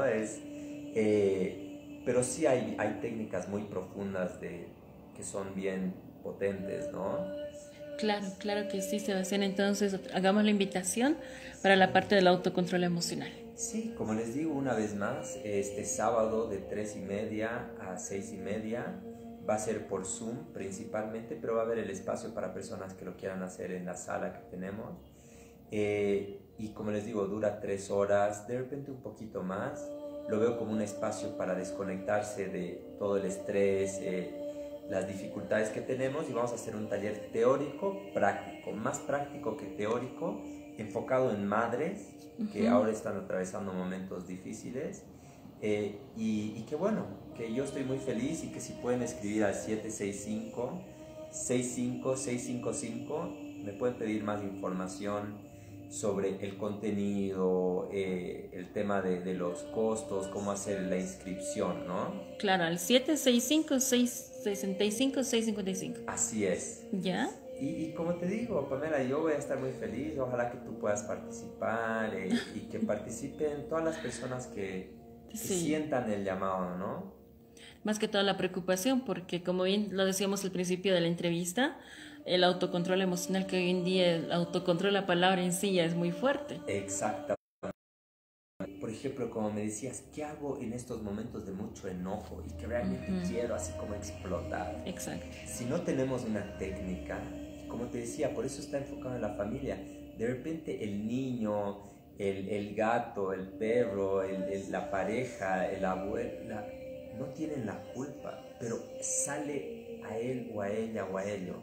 Pero sí hay técnicas muy profundas que son bien potentes, ¿no? Claro, claro que sí, Sebastián. Entonces, hagamos la invitación para la parte del autocontrol emocional. Sí, como les digo una vez más, este sábado de 3:30 a 6:30 va a ser por Zoom principalmente, pero va a haber el espacio para personas que lo quieran hacer en la sala que tenemos. Y como les digo, dura 3 horas, de repente un poquito más. Lo veo como un espacio para desconectarse de todo el estrés, las dificultades que tenemos y vamos a hacer un taller teórico, práctico, más práctico que teórico, enfocado en madres que ahora están atravesando momentos difíciles y que bueno, que yo estoy muy feliz y que si pueden escribir al 765-65655 me pueden pedir más información sobre el contenido, el tema de los costos, cómo hacer la inscripción, ¿no? Claro, al 765-665-655. Así es. ¿Ya? Y como te digo, Pamela, yo voy a estar muy feliz. Ojalá que tú puedas participar y que participen todas las personas que Sí. sientan el llamado, ¿no? Más que toda la preocupación, porque como bien lo decíamos al principio de la entrevista, el autocontrol emocional que hoy en día, el autocontrol, la palabra en sí ya es muy fuerte. Exactamente. Por ejemplo, como me decías, ¿qué hago en estos momentos de mucho enojo y que realmente quiero así como explotar? Exacto. Si no tenemos una técnica, como te decía, por eso está enfocado en la familia. De repente el niño, el gato, el perro, la pareja, el abuelo, no tienen la culpa, pero sale a él o a ella o a ellos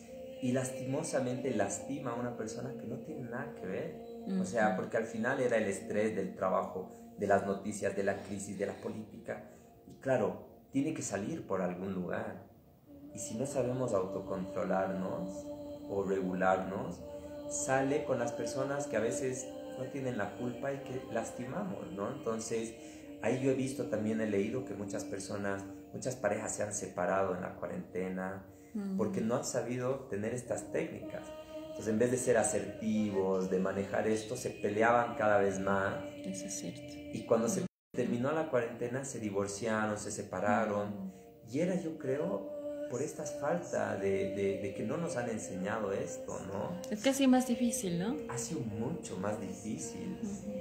y lastimosamente lastima a una persona que no tiene nada que ver. O sea, porque al final era el estrés del trabajo, de las noticias, de la crisis, de la política. Y claro, tiene que salir por algún lugar. Y si no sabemos autocontrolarnos o regularnos, sale con las personas que a veces no tienen la culpa y que lastimamos, ¿no? Entonces, ahí yo he visto, también he leído que muchas personas, muchas parejas se han separado en la cuarentena porque no han sabido tener estas técnicas. Entonces, en vez de ser asertivos, de manejar esto, se peleaban cada vez más. Eso es cierto. Y cuando se terminó la cuarentena, se divorciaron, se separaron. Y era, yo creo, por esta falta de que no nos han enseñado esto, ¿no? Es casi más difícil, ¿no? Ha sido mucho más difícil.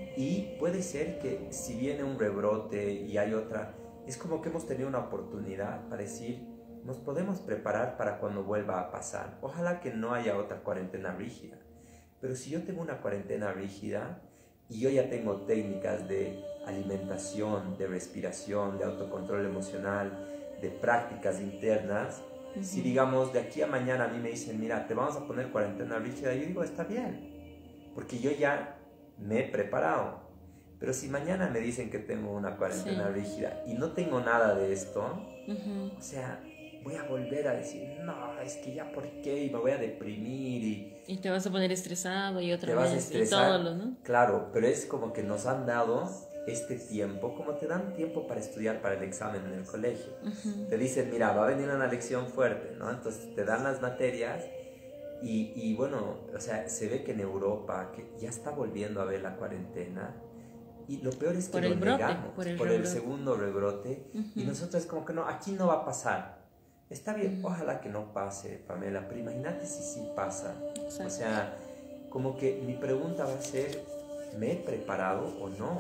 Y puede ser que si viene un rebrote y hay otra, es como que hemos tenido una oportunidad para decir, nos podemos preparar para cuando vuelva a pasar. Ojalá que no haya otra cuarentena rígida. Pero si yo tengo una cuarentena rígida y yo ya tengo técnicas de alimentación, de respiración, de autocontrol emocional, de prácticas internas, si digamos de aquí a mañana a mí me dicen, mira, te vamos a poner cuarentena rígida, yo digo, está bien, porque yo ya me he preparado. Pero si mañana me dicen que tengo una cuarentena rígida y no tengo nada de esto, o sea, voy a volver a decir, no, es que ya por qué, y me voy a deprimir y te vas a poner estresado y otra te vez vas a estresar, y todo, ¿no? Claro, pero es como que nos han dado este tiempo, como te dan tiempo para estudiar para el examen en el colegio. Te dicen, mira, va a venir una lección fuerte, ¿no? Entonces te dan las materias y bueno, o sea, se ve que en Europa que ya está volviendo a ver la cuarentena. Y lo peor es que lo negamos por el segundo rebrote. Y nosotros como que no, aquí no va a pasar. Está bien, ojalá que no pase, Pamela, pero imagínate si sí pasa. Exacto. O sea, como que mi pregunta va a ser, ¿me he preparado o no?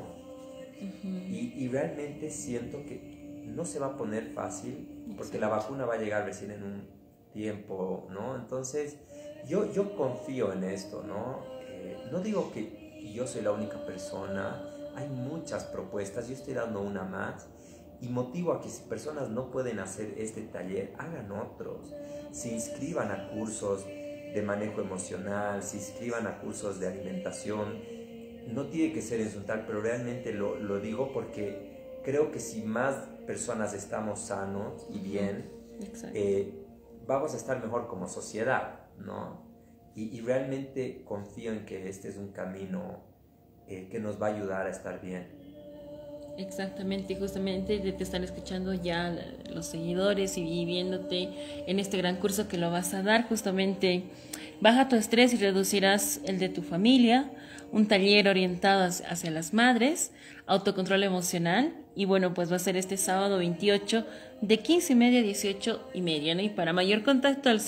Y realmente siento que no se va a poner fácil porque la vacuna va a llegar recién en un tiempo, ¿no? Entonces, yo confío en esto, ¿no? No digo que yo soy la única persona, hay muchas propuestas, yo estoy dando una más. Y motivo a que si personas no pueden hacer este taller, hagan otros. Se inscriban a cursos de manejo emocional, se inscriban a cursos de alimentación. No tiene que ser insultar, pero realmente lo digo porque creo que si más personas estamos sanos y bien, vamos a estar mejor como sociedad, ¿no? Y realmente confío en que este es un camino que nos va a ayudar a estar bien. Exactamente, justamente te están escuchando ya los seguidores y viéndote en este gran curso que lo vas a dar. Justamente baja tu estrés y reducirás el de tu familia, un taller orientado hacia las madres, autocontrol emocional, y bueno, pues va a ser este sábado 28 de 15:30 a 18:30, ¿no? Y para mayor contacto al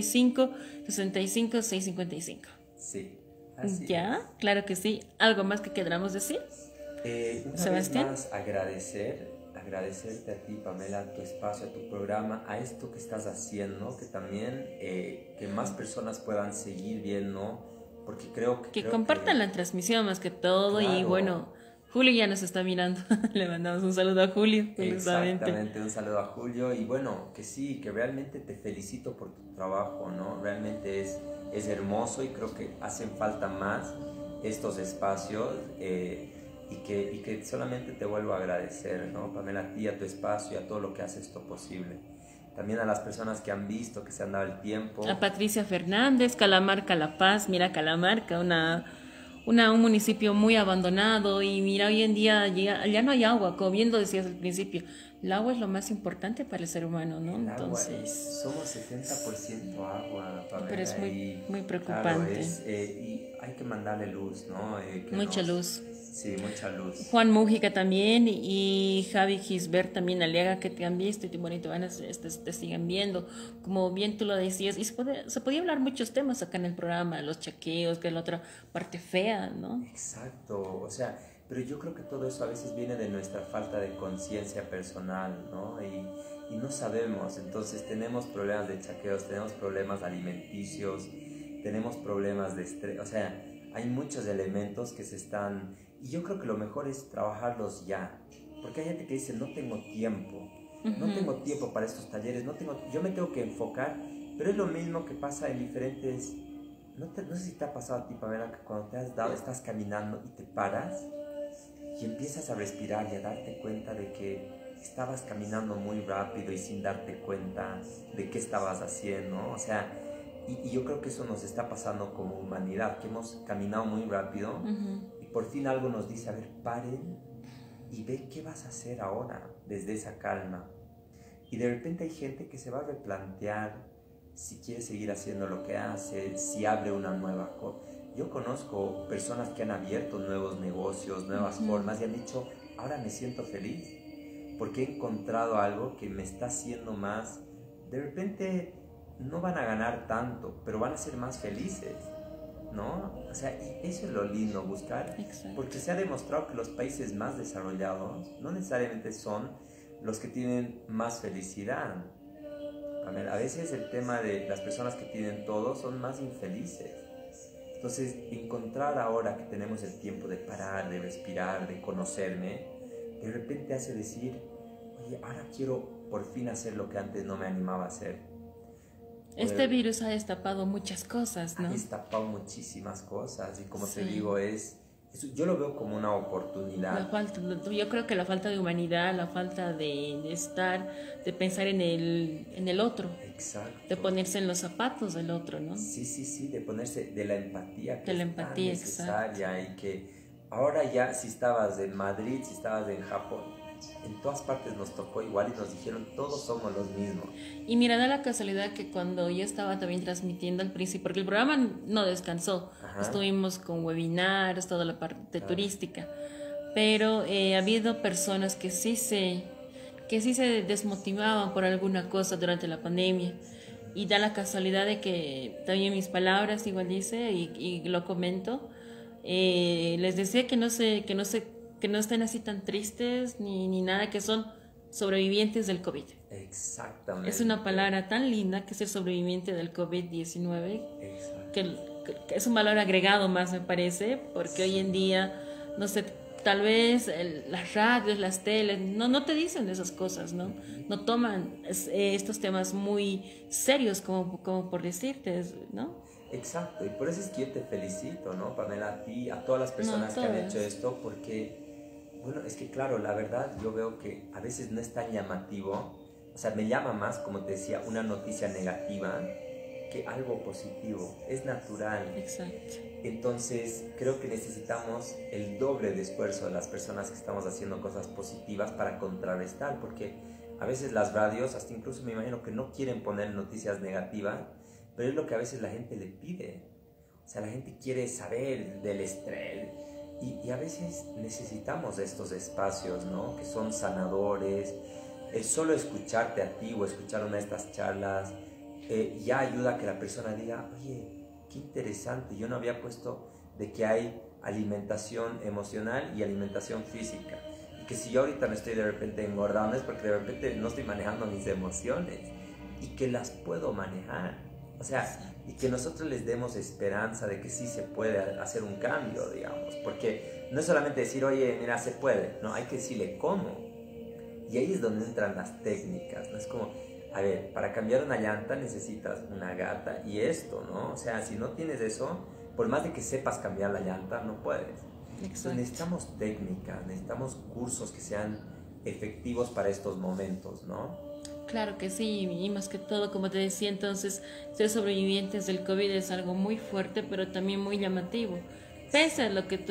765-65-655. Sí, así ¿Ya? es. Claro que sí. ¿Algo más que queramos decir? Una vez más agradecerte a ti, Pamela, a tu espacio, a tu programa, a esto que estás haciendo, que también que más personas puedan seguir viendo, porque creo que compartan la transmisión más que todo. Claro. Y bueno, Julio ya nos está mirando. Le mandamos un saludo a Julio. Exactamente, un saludo a Julio. Y bueno, que sí, que realmente te felicito por tu trabajo, ¿no? Realmente es hermoso y creo que hacen falta más estos espacios. Y que solamente te vuelvo a agradecer, ¿no, Pamela? A ti, a tu espacio y a todo lo que hace esto posible. También a las personas que han visto, que se han dado el tiempo. A Patricia Fernández, Calamarca, La Paz. Mira, Calamarca, un municipio muy abandonado. Y mira, hoy en día ya no hay agua, como bien lo decías al principio. El agua es lo más importante para el ser humano, ¿no? Entonces, somos 70% agua, Pamela. Pero es muy preocupante. Claro, y hay que mandarle luz, ¿no? Mucha luz. Sí, mucha luz. Juan Mújica también y Javi Gisbert también Aliaga, que te han visto y te van a te siguen viendo, como bien tú lo decías. Y se podía hablar muchos temas acá en el programa, los chequeos, que es la otra parte fea, ¿no? Exacto, o sea, pero yo creo que todo eso a veces viene de nuestra falta de conciencia personal, ¿no? Y no sabemos, entonces tenemos problemas de chaqueos, tenemos problemas alimenticios, tenemos problemas de estrés, o sea, hay muchos elementos que se están... Y yo creo que lo mejor es trabajarlos ya, porque hay gente que dice, no tengo tiempo, no tengo tiempo para estos talleres, yo me tengo que enfocar, pero es lo mismo que pasa en diferentes... No sé si te ha pasado a ti, Pamela, que cuando te has dado, estás caminando y te paras y empiezas a respirar y a darte cuenta de que estabas caminando muy rápido y sin darte cuenta de qué estabas haciendo, o sea, y yo creo que eso nos está pasando como humanidad, que hemos caminado muy rápido y por fin algo nos dice, a ver, paren y ve qué vas a hacer ahora desde esa calma. Y de repente hay gente que se va a replantear si quiere seguir haciendo lo que hace, si abre una nueva cosa. Yo conozco personas que han abierto nuevos negocios, nuevas formas y han dicho, ahora me siento feliz porque he encontrado algo que me está haciendo más. De repente no van a ganar tanto, pero van a ser más felices, ¿no? O sea, y eso es lo lindo, buscar. Exacto. Porque se ha demostrado que los países más desarrollados no necesariamente son los que tienen más felicidad. A veces el tema de las personas que tienen todo son más infelices. Entonces, encontrar ahora que tenemos el tiempo de parar, de respirar, de conocerme, de repente hace decir, oye, ahora quiero por fin hacer lo que antes no me animaba a hacer. Este virus ha destapado muchas cosas, ¿no? Ha destapado muchísimas cosas y como te digo, yo lo veo como una oportunidad. Yo creo que la falta de humanidad, la falta de estar, de pensar en el otro. Exacto. De ponerse en los zapatos del otro, ¿no? Sí, de ponerse, de la empatía que de la es empatía, tan necesaria. Exacto. Y que ahora ya si estabas en Madrid, si estabas en Japón, en todas partes nos tocó igual y nos dijeron todos somos los mismos. Y mira, da la casualidad que cuando yo estaba también transmitiendo al principio, porque el programa no descansó, estuvimos con webinars, toda la parte turística, pero ha habido personas que sí se desmotivaban por alguna cosa durante la pandemia, y da la casualidad de que también mis palabras, igual dice, y lo comento, les decía que no estén así tan tristes ni nada, que son sobrevivientes del COVID. Exactamente. Es una palabra tan linda que ser sobreviviente del COVID-19, que es un valor agregado más, me parece, porque hoy en día, no sé, tal vez las radios, las teles, no te dicen esas cosas, ¿no? No toman estos temas muy serios como por decirte, ¿no? Exacto, y por eso es que yo te felicito, ¿no, Pamela? A ti, a todas las personas que han hecho esto, porque, bueno, es que claro, la verdad yo veo que a veces no es tan llamativo, o sea, me llama más, como te decía, una noticia negativa que algo positivo, es natural. Exacto. Entonces, creo que necesitamos el doble de esfuerzo de las personas que estamos haciendo cosas positivas para contrarrestar, porque a veces las radios, hasta incluso me imagino que no quieren poner noticias negativas, pero es lo que a veces la gente le pide. O sea, la gente quiere saber del estrés y a veces necesitamos estos espacios, ¿no? Que son sanadores. El solo escucharte a ti o escuchar una de estas charlas ya ayuda a que la persona diga, oye, qué interesante, yo no había puesto de que hay alimentación emocional y alimentación física. Y que si yo ahorita me estoy de repente engordando es porque de repente no estoy manejando mis emociones y que las puedo manejar. O sea, y que nosotros les demos esperanza de que sí se puede hacer un cambio, digamos. Porque no es solamente decir, oye, mira, se puede. No, hay que decirle cómo. Y ahí es donde entran las técnicas, ¿no? Es como, a ver, para cambiar una llanta necesitas una gata y esto, ¿no? O sea, si no tienes eso, por más de que sepas cambiar la llanta, no puedes. Entonces necesitamos técnicas, necesitamos cursos que sean efectivos para estos momentos, ¿no? Claro que sí, y más que todo, como te decía, entonces, ser sobrevivientes del COVID es algo muy fuerte, pero también muy llamativo. Pese a lo que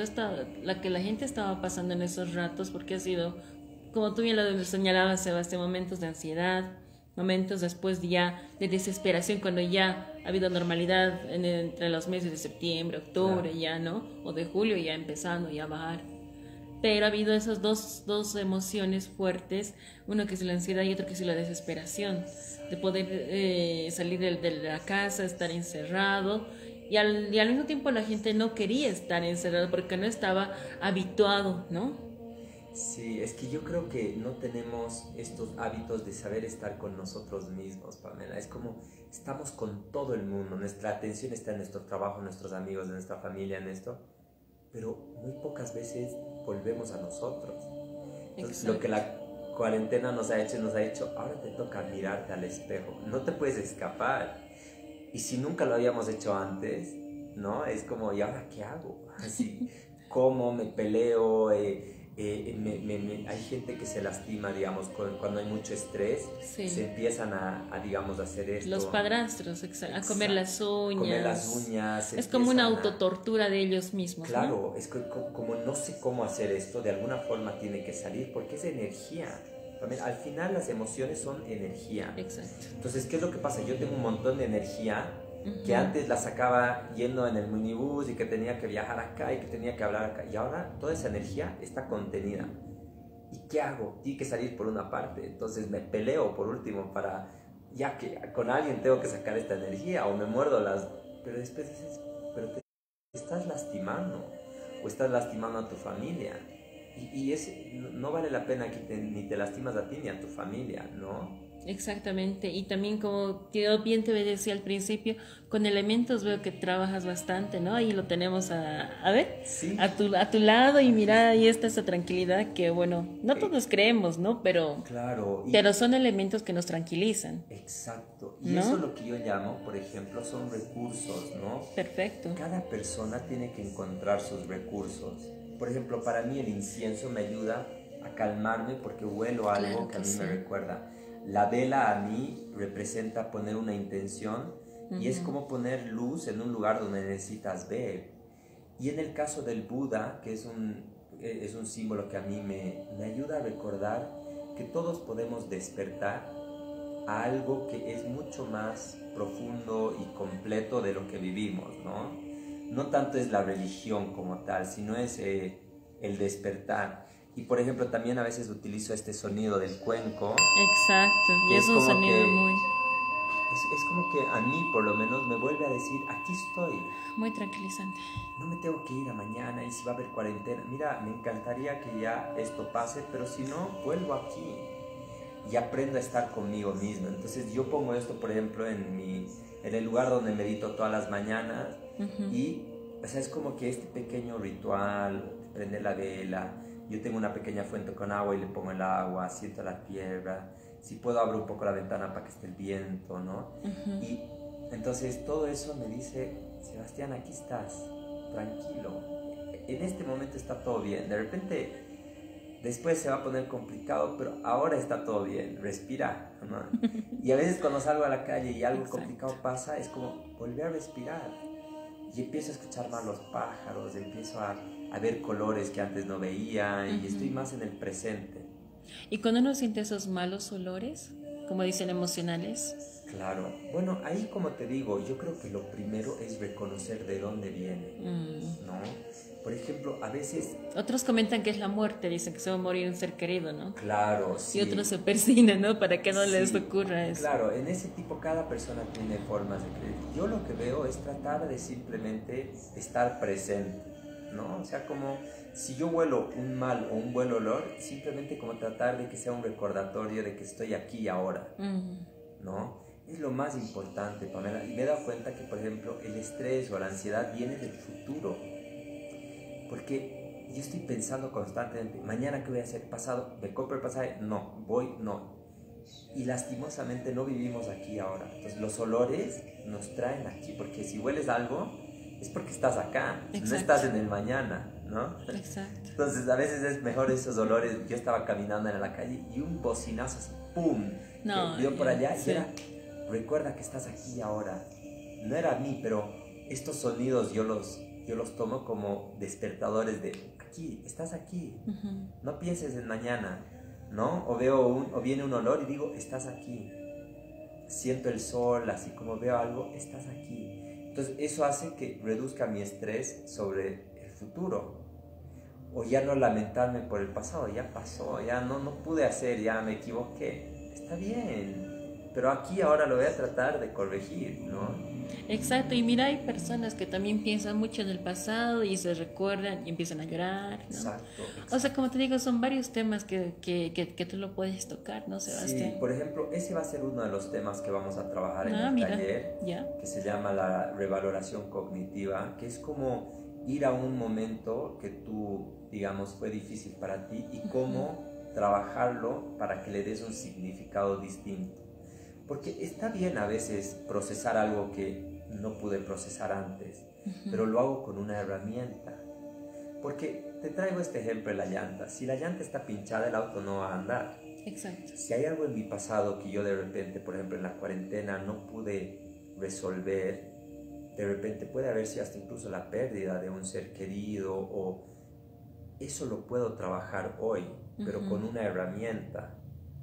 la gente estaba pasando en esos ratos, porque ha sido, como tú bien lo señalabas, Sebastián, momentos de ansiedad, momentos después ya de desesperación, cuando ya ha habido normalidad entre los meses de septiembre, octubre, ya, ¿no? O de julio, ya empezando ya a bajar. Pero ha habido esas dos emociones fuertes, uno que es la ansiedad y otro que es la desesperación, de poder salir de la casa, estar encerrado y al mismo tiempo la gente no quería estar encerrada porque no estaba habituado, ¿no? Sí, es que yo creo que no tenemos estos hábitos de saber estar con nosotros mismos, Pamela. Es como estamos con todo el mundo, nuestra atención está en nuestro trabajo, en nuestros amigos, en nuestra familia, en esto, pero muy pocas veces volvemos a nosotros. Entonces, lo que la cuarentena nos ha hecho, ahora te toca mirarte al espejo, no te puedes escapar. Y si nunca lo habíamos hecho antes, ¿no? Es como, ¿y ahora qué hago? Así, ¿cómo me peleo? Hay gente que se lastima, digamos, cuando hay mucho estrés, Sí. se empiezan digamos, a hacer esto. Los padrastros, a comer las uñas. Comer las uñas. Es como una autotortura de ellos mismos. Claro, ¿no? es que como no sé cómo hacer esto, de alguna forma tiene que salir porque es energía. Al final las emociones son energía. Exacto. Entonces, ¿qué es lo que pasa? Yo tengo un montón de energía que antes la sacaba yendo en el minibús y que tenía que viajar acá y que tenía que hablar acá. Y ahora toda esa energía está contenida. ¿Y qué hago? Tiene que salir por una parte. Entonces me peleo por último para, ya que con alguien tengo que sacar esta energía o me muerdo las... Pero después dices, pero te estás lastimando o estás lastimando a tu familia. No vale la pena que ni te lastimas a ti ni a tu familia, ¿no? Exactamente, y también como yo bien te decía al principio, con elementos veo que trabajas bastante, ¿no? Ahí lo tenemos a ver, sí. a tu lado y mira, ahí está esa tranquilidad que, bueno, no todos creemos, ¿no? Pero, claro, pero son elementos que nos tranquilizan. Exacto, y ¿no? eso es lo que yo llamo, por ejemplo, son recursos, ¿no? Perfecto. Cada persona tiene que encontrar sus recursos. Por ejemplo, para mí el incienso me ayuda a calmarme porque huelo algo que a mí me recuerda. La vela a mí representa poner una intención y es como poner luz en un lugar donde necesitas ver. Y en el caso del Buda, que es un símbolo que a mí me ayuda a recordar que todos podemos despertar a algo que es mucho más profundo y completo de lo que vivimos, ¿no? No tanto es la religión como tal, sino es el despertar. Y por ejemplo también a veces utilizo este sonido del cuenco. Exacto, y es un sonido muy... Es como que a mí por lo menos me vuelve a decir, aquí estoy. Muy tranquilizante. No me tengo que ir a mañana y si va a haber cuarentena. Mira, me encantaría que ya esto pase, pero si no, vuelvo aquí y aprendo a estar conmigo mismo. Entonces yo pongo esto, por ejemplo, en el lugar donde medito todas las mañanas y o sea, es como que este pequeño ritual, prender la vela. Yo tengo una pequeña fuente con agua y le pongo el agua, siento la tierra. Si puedo abro un poco la ventana para que esté el viento, ¿no? Y entonces todo eso me dice, Sebastián, aquí estás, tranquilo. En este momento está todo bien. De repente, después se va a poner complicado, pero ahora está todo bien. Respira, ¿no? Y a veces cuando salgo a la calle y algo complicado pasa, es como volver a respirar. Y empiezo a escuchar más los pájaros, empiezo a ver colores que antes no veía y estoy más en el presente. ¿Y cuando uno siente esos malos olores, como dicen, emocionales? Claro. Bueno, ahí como te digo, yo creo que lo primero es reconocer de dónde viene, ¿no? Por ejemplo, a veces... Otros comentan que es la muerte, dicen que se va a morir un ser querido, ¿no? Claro, sí. Y otros se persignan, ¿no? Para que no les ocurra eso. Claro, en ese tipo cada persona tiene formas de creer. Yo lo que veo es tratar de simplemente estar presente, ¿no? O sea, como si yo huelo un mal o un buen olor, simplemente como tratar de que sea un recordatorio de que estoy aquí y ahora, ¿no? Es lo más importante, Pamela. Y me he dado cuenta que, por ejemplo, el estrés o la ansiedad viene del futuro. Porque yo estoy pensando constantemente, mañana qué voy a hacer, pasado, me compro el pasaje, no, voy, no. Y lastimosamente no vivimos aquí ahora. Entonces los olores nos traen aquí, porque si hueles algo, es porque estás acá, no estás en el mañana, ¿no? Exacto. Entonces a veces es mejor esos olores. Yo estaba caminando en la calle y un bocinazo así, ¡pum! No, que dio por allá y era, recuerda que estás aquí y ahora. No era a mí, pero estos sonidos yo los tomo como despertadores de aquí, estás aquí, no pienses en mañana, ¿no? O viene un olor y digo, estás aquí, siento el sol, así como veo algo, estás aquí. Entonces eso hace que reduzca mi estrés sobre el futuro, o ya no lamentarme por el pasado, ya pasó, ya no pude hacer, ya me equivoqué, está bien, pero aquí ahora lo voy a tratar de corregir, ¿no? Exacto, y mira, hay personas que también piensan mucho en el pasado y se recuerdan y empiezan a llorar, ¿no? Exacto, O sea, exacto. como te digo, son varios temas que tú lo puedes tocar, ¿no, Sí, Sebastián? por ejemplo, ese va a ser uno de los temas que vamos a trabajar en Ah, el mira, taller, ya, que se llama la revaloración cognitiva, que es como ir a un momento que tú, digamos, fue difícil para ti y cómo trabajarlo para que le des un significado distinto. Porque está bien a veces procesar algo que no pude procesar antes, pero lo hago con una herramienta. Porque te traigo este ejemplo de la llanta. Si la llanta está pinchada, el auto no va a andar. exacto. Si hay algo en mi pasado que yo de repente, por ejemplo, en la cuarentena no pude resolver, de repente puede haber sido hasta incluso la pérdida de un ser querido, o eso lo puedo trabajar hoy, pero con una herramienta.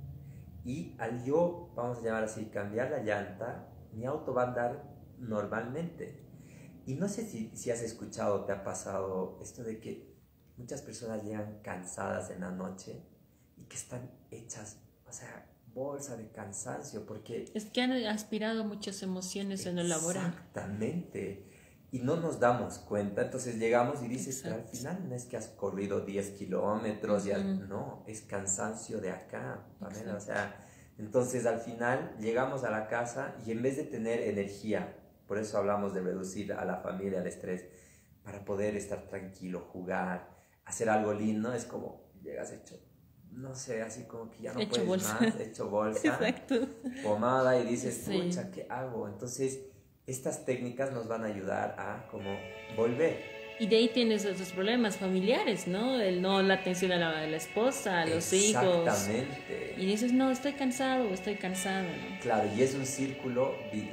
Y al yo, vamos a llamar así, cambiar la llanta, mi auto va a andar normalmente. Y no sé si has escuchado, te ha pasado esto de que muchas personas llegan cansadas en la noche y que están hechas, o sea, bolsa de cansancio, porque Es que han aspirado muchas emociones en lo laboral. exactamente, y no nos damos cuenta, entonces llegamos y dices, pero al Exacto. final no es que has corrido 10 kilómetros, no, es cansancio de acá, Pamela, o Exacto. sea, entonces al final llegamos a la casa y en vez de tener energía, por eso hablamos de reducir a la familia el estrés, para poder estar tranquilo, jugar, hacer algo lindo, es como llegas hecho, no sé, así como que ya no Hecho puedes bolsa. más, hecho bolsa, Exacto. pomada, y dices, Sí. pucha, ¿qué hago? Entonces, estas técnicas nos van a ayudar a como volver. Y de ahí tienes esos problemas familiares, ¿no? El no, la atención a la esposa, a los hijos. Exactamente. Y dices, no, estoy cansado o estoy cansado, ¿no? Claro, y es un círculo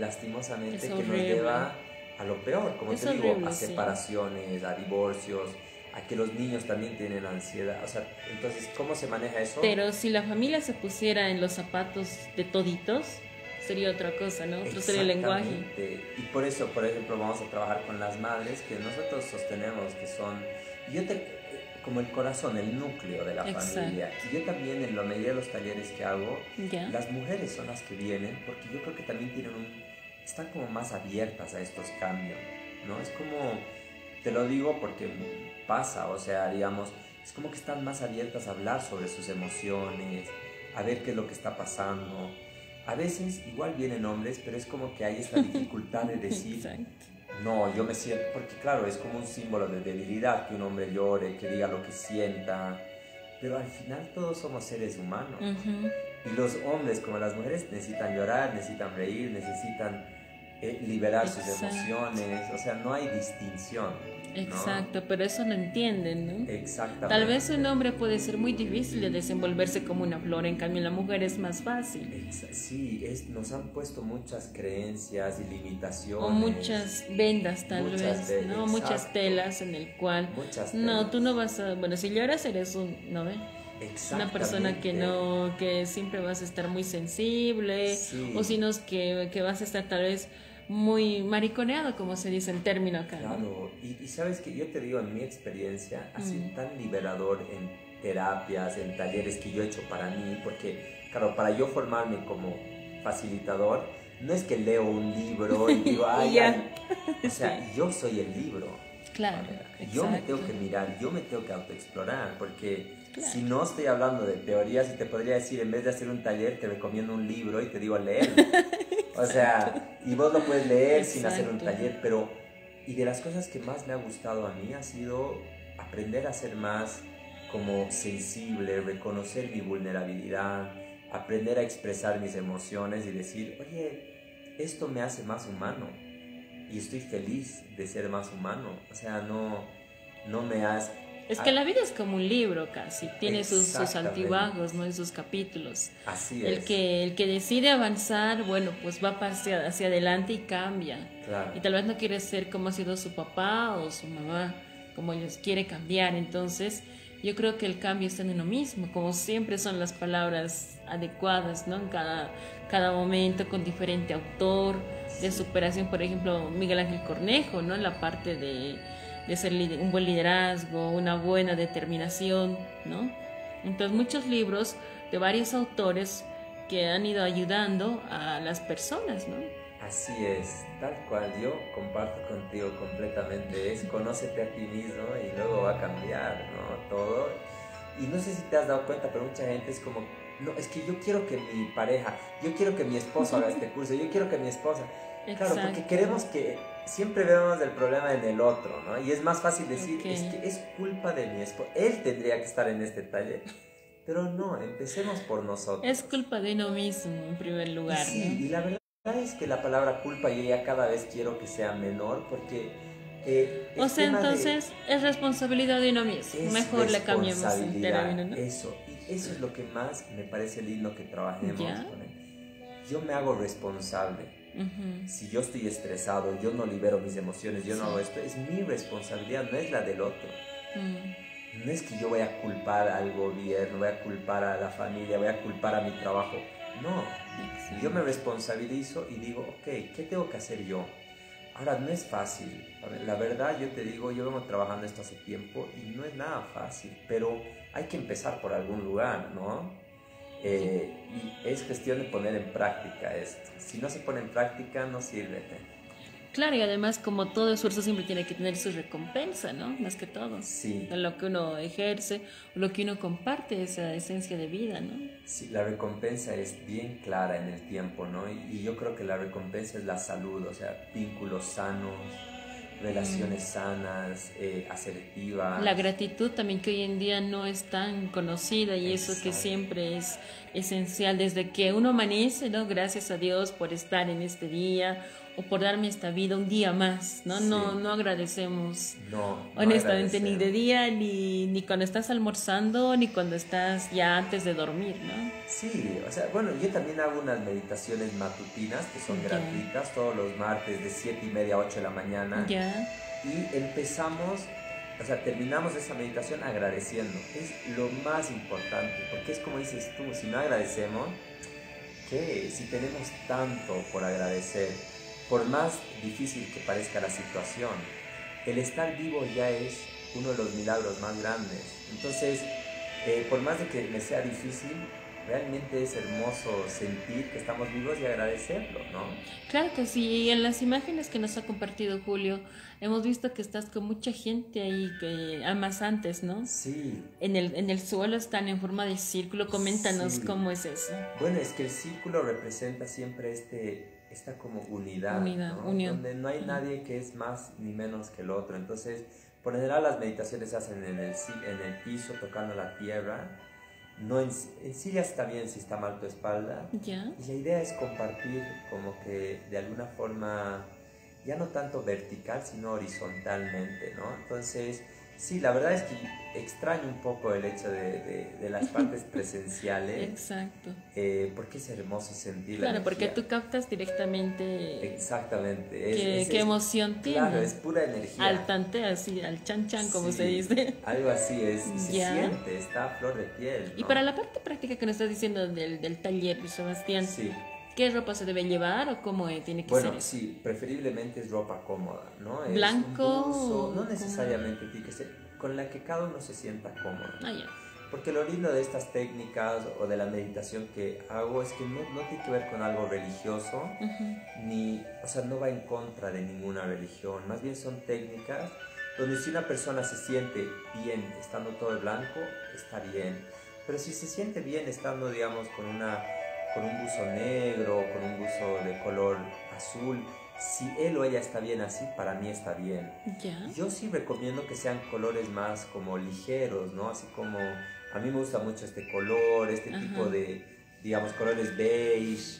Es lastimosamente que nos horrible. lleva a lo peor, como Es te digo, a horrible, sí. separaciones, a divorcios, a que los niños también tienen ansiedad. O sea, entonces, ¿cómo se maneja eso? Pero si la familia se pusiera en los zapatos de toditos, sería otra cosa, ¿no? Otro sería el lenguaje. Exactamente. Y por eso, por ejemplo, vamos a trabajar con las madres que nosotros sostenemos que son, como el corazón, el núcleo de la familia. Exacto. Y yo también en la mayoría de los talleres que hago, ¿Ya? las mujeres son las que vienen porque yo creo que también están como más abiertas a estos cambios, ¿no? Es como, te lo digo porque pasa, o sea, digamos, es como que están más abiertas a hablar sobre sus emociones, a ver qué es lo que está pasando. A veces igual vienen hombres, pero es como que hay esta dificultad de decir, Exacto. no, yo me siento, porque claro, es como un símbolo de debilidad que un hombre llore, que diga lo que sienta, pero al final todos somos seres humanos. Y los hombres como las mujeres necesitan llorar, necesitan reír, necesitan liberar sus Exacto. emociones, o sea, no hay distinción, ¿no? Exacto, pero eso no entienden, ¿no? Tal vez un Exactamente. hombre puede ser muy difícil de desenvolverse como una flor, en cambio la mujer es más fácil. Sí, nos han puesto muchas creencias y O limitaciones, muchas vendas tal vez, ¿no? Muchas exacto, telas en el cual, muchas no, tú no telas, vas a, bueno, si lloras eres ¿no ve? Una persona que exactamente, no, que siempre vas a estar muy sensible, o si sí, no es que vas a estar tal vez muy mariconeado, como se dice en término acá, ¿no? claro, y sabes que yo te digo, en mi experiencia ha sido tan liberador en terapias, en talleres que yo he hecho para mí, porque, claro, para yo formarme como facilitador, no es que leo un libro y digo, Y ay, ya, ay, o sea, sí, yo soy el libro. claro, Pamela. Yo me exacto, tengo que mirar, yo me tengo que autoexplorar, porque si claro. no estoy hablando de teorías, y te podría decir, en vez de hacer un taller, te recomiendo un libro y te digo léelo. O Exacto, sea, y vos lo puedes leer sin hacer un exacto. taller, pero, y de las cosas que más me ha gustado a mí ha sido aprender a ser más como sensible, reconocer mi vulnerabilidad, aprender a expresar mis emociones y decir, oye, esto me hace más humano y estoy feliz de ser más humano. O sea, no me has... Es que ah, la vida es como un libro casi, tiene sus exactamente, altibajos, ¿no? Y sus capítulos. así es, El que decide avanzar, bueno, pues va hacia adelante y cambia. claro, Y tal vez no quiere ser como ha sido su papá o su mamá, como ellos quiere cambiar. Entonces, yo creo que el cambio está en uno mismo, como siempre son las palabras adecuadas, ¿no? En cada momento, con diferente autor de sí, superación, por ejemplo, Miguel Ángel Cornejo, ¿no? La parte de ser un buen liderazgo, una buena determinación, ¿no? Entonces muchos libros de varios autores que han ido ayudando a las personas, ¿no? Así es, tal cual, yo comparto contigo completamente, es conócete a ti mismo y luego va a cambiar, ¿no? Todo. Y no sé si te has dado cuenta, pero mucha gente es como, no, es que yo quiero que mi pareja, yo quiero que mi esposo haga este curso, yo quiero que mi esposa. Claro, porque queremos que siempre vemos el problema en el otro, ¿no? Y es más fácil decir, es que es culpa de mi esposo, él tendría que estar en este taller. Pero no, empecemos por nosotros. Es culpa de uno mismo en primer lugar, Sí, ¿no? y la verdad es que la palabra culpa yo ya cada vez quiero que sea menor porque O el sea, tema entonces es responsabilidad de uno mismo. es Mejor le cambiamos el responsabilidad, término, ¿no? eso, y eso es lo que más me parece lindo que trabajemos Ya. con él. Yo me hago responsable. Ujú. Si yo estoy estresado, yo no libero mis emociones, yo no hago esto, es mi responsabilidad, no es la del otro. No es que yo voy a culpar al gobierno, voy a culpar a la familia, voy a culpar a mi trabajo. No, yo me responsabilizo y digo, ok, ¿qué tengo que hacer yo? Ahora, no es fácil. La verdad, yo te digo, yo vengo trabajando esto hace tiempo y no es nada fácil, pero hay que empezar por algún lugar, ¿no? Y es cuestión de poner en práctica esto. Si no se pone en práctica, no sirve. Claro, y además como todo esfuerzo siempre tiene que tener su recompensa, ¿no? Más que todo. Sí. De lo que uno ejerce, lo que uno comparte, esa esencia de vida, ¿no? Sí, la recompensa es bien clara en el tiempo, ¿no? Y yo creo que la recompensa es la salud, o sea, vínculos sanos, relaciones sanas, asertivas. La gratitud también que hoy en día no es tan conocida y eso que siempre es esencial desde que uno amanece, ¿no? Gracias a Dios por estar en este día o por darme esta vida un día más, ¿no? Sí. No agradecemos, no honestamente, agradecemos. ni de día, ni cuando estás almorzando, ni cuando estás ya antes de dormir, ¿no? Sí, o sea, bueno, yo también hago unas meditaciones matutinas que son gratuitas todos los martes de 7:30 a 8 de la mañana. Ya. Y empezamos, o sea, terminamos esa meditación agradeciendo. Es lo más importante, porque es como dices tú, si no agradecemos, ¿qué? Si tenemos tanto por agradecer, por más difícil que parezca la situación, el estar vivo ya es uno de los milagros más grandes. Entonces, por más de que me sea difícil, realmente es hermoso sentir que estamos vivos y agradecerlo, ¿no? Claro que sí, y en las imágenes que nos ha compartido Julio, hemos visto que estás con mucha gente ahí que amas antes, ¿no? Sí. En el suelo están en forma de círculo, coméntanos cómo es eso. Bueno, es que el círculo representa siempre esta como unidad, ¿no? Unión. Donde no hay nadie que es más ni menos que el otro. Entonces, por general las meditaciones se hacen en el piso, tocando la tierra. No en sí ya está bien si está mal tu espalda. ¿Ya? Y la idea es compartir como que de alguna forma, ya no tanto vertical, sino horizontalmente, ¿no? Entonces, sí, la verdad es que extraño un poco el hecho de las partes presenciales. Exacto. Porque es hermoso sentir Claro, la porque energía. tú captas directamente. Exactamente. Qué emoción tiene. Claro, es pura energía. Al tanteo, así, al chan chan, como Sí, se dice. algo así es. Y se Ya. siente, está a flor de piel, ¿no? Y para la parte práctica que nos estás diciendo del taller, Luis Sebastián, Sí. ¿qué ropa se debe llevar o cómo tiene que ser Bueno, eso? sí, preferiblemente es ropa cómoda, ¿no? Es ¿Blanco? un buzo, no necesariamente tiene que ser, con la que cada uno se sienta cómodo. Ah, ya. Porque lo lindo de estas técnicas o de la meditación que hago es que no tiene que ver con algo religioso, o sea, no va en contra de ninguna religión, más bien son técnicas donde si una persona se siente bien estando todo de blanco, está bien. Pero si se siente bien estando, digamos, con un buzo negro, con un buzo de color azul, si él o ella está bien así, para mí está bien. Ya. Yo sí recomiendo que sean colores más como ligeros, ¿no? Así como, a mí me gusta mucho este color, este tipo de, digamos, colores beige.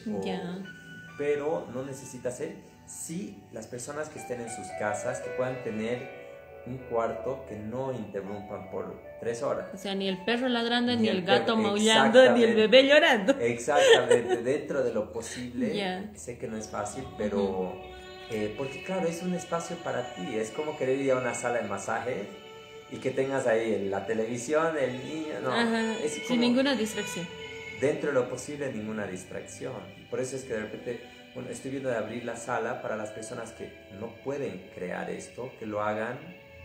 Pero no necesita ser, sí, las personas que estén en sus casas, que puedan tener un cuarto que no interrumpan por 3 horas. O sea, ni el perro ladrando, ni el gato maullando, ni el bebé llorando. Exactamente, dentro de lo posible. Yeah. Sé que no es fácil, pero porque claro, es un espacio para ti. Es como querer ir a una sala de masajes y que tengas ahí la televisión, el niño, no. Es como, sin ninguna distracción. Dentro de lo posible, ninguna distracción. Por eso es que de repente, bueno, estoy viendo de abrir la sala para las personas que no pueden crear esto, que lo hagan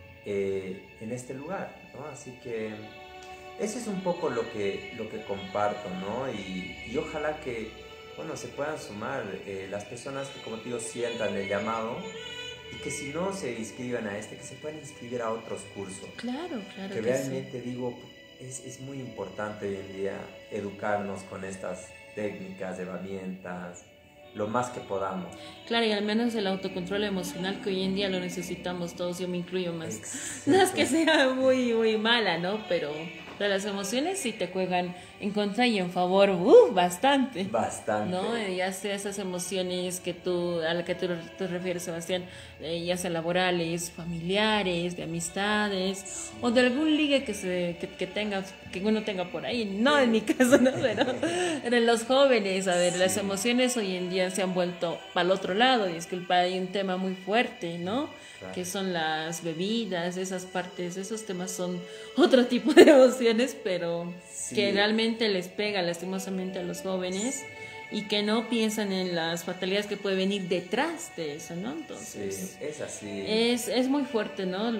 en este lugar, ¿no? Así que ese es un poco lo que comparto, ¿no? Y ojalá que, bueno, se puedan sumar las personas que, como te digo, sientan el llamado y que si no se inscriban a este, que se puedan inscribir a otros cursos. Claro, claro Que que realmente sí. digo, es muy importante hoy en día educarnos con estas técnicas, herramientas, lo más que podamos. Claro, y al menos el autocontrol emocional que hoy en día lo necesitamos todos, yo me incluyo más. No es que Exacto. sea muy, muy mala, ¿no? Pero las emociones sí te juegan en contra y en favor, bastante. ¿No? Bastante. Ya sea esas emociones que tú, a las que tú te refieres, Sebastián, ya sea laborales, familiares, de amistades, o de algún ligue que tengas, que uno tenga por ahí. No en mi caso, ¿no? Pero en los jóvenes, a ver, las Sí, emociones hoy en día se han vuelto para el otro lado, disculpa, hay un tema muy fuerte, ¿no? claro. Que son las bebidas, esas partes, esos temas son otro tipo de emociones, pero que Sí, realmente les pega lastimosamente a los jóvenes y que no piensan en las fatalidades que puede venir detrás de eso, ¿no? sí, Entonces, es así. es muy fuerte, ¿no?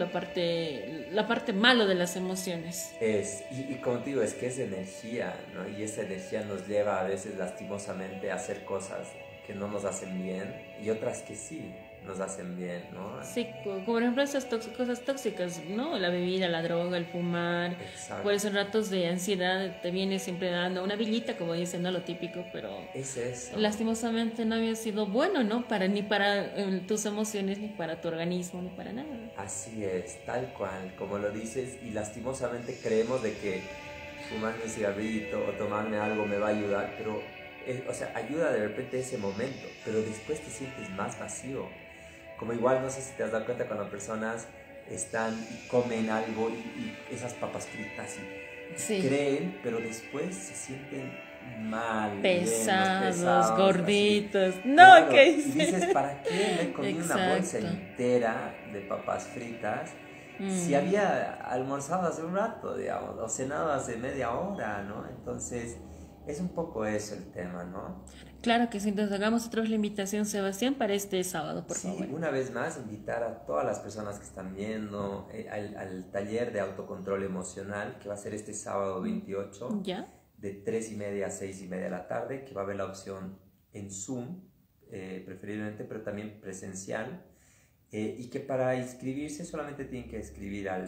La parte malo de las emociones. Y como te digo, es que es energía, ¿no? Y esa energía nos lleva a veces lastimosamente a hacer cosas que no nos hacen bien y otras que sí nos hacen bien, ¿no? Sí, como por ejemplo esas cosas tóxicas, ¿no? La bebida, la droga, el fumar, por Exacto. esos ratos de ansiedad te viene siempre dando una vilita, como dicen, ¿no? Lo típico, pero Es eso. lastimosamente no había sido bueno, ¿no? Ni para tus emociones, ni para tu organismo, ni para nada. Así es, tal cual, como lo dices, y lastimosamente creemos de que fumarme un cigarrito o tomarme algo me va a ayudar, pero, o sea, ayuda de repente ese momento, pero después te sientes más vacío. Como igual, no sé si te has dado cuenta cuando personas están y comen algo y esas papas fritas y Sí, creen, pero después se sienten mal, llenos, pesados, pesados, así. gorditos. No, Claro, ¿qué y hice? dices, ¿para qué me comí una bolsa Exacto. entera de papas fritas si Mm. había almorzado hace un rato, digamos, o cenado hace media hora, ¿no? Entonces, es un poco eso el tema, ¿no? Claro que sí, entonces hagamos otra vez la invitación, Sebastián, para este sábado, por Sí, favor. una vez más, invitar a todas las personas que están viendo al taller de autocontrol emocional que va a ser este sábado 28 ¿Ya? de 3:30 a 6:30 de la tarde, que va a haber la opción en Zoom, preferiblemente, pero también presencial, y que para inscribirse solamente tienen que escribir al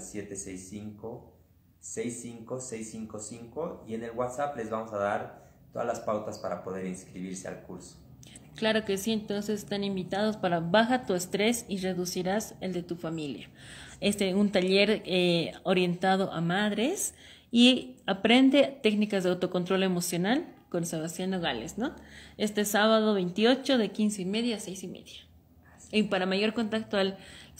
765-65655 y en el WhatsApp les vamos a dar todas las pautas para poder inscribirse al curso. Claro que sí, entonces están invitados para baja tu estrés y reducirás el de tu familia. Un taller orientado a madres y aprende técnicas de autocontrol emocional con Sebastián Nogales, ¿no? Este sábado 28 de 15:30 a 6:30. Y para mayor contacto al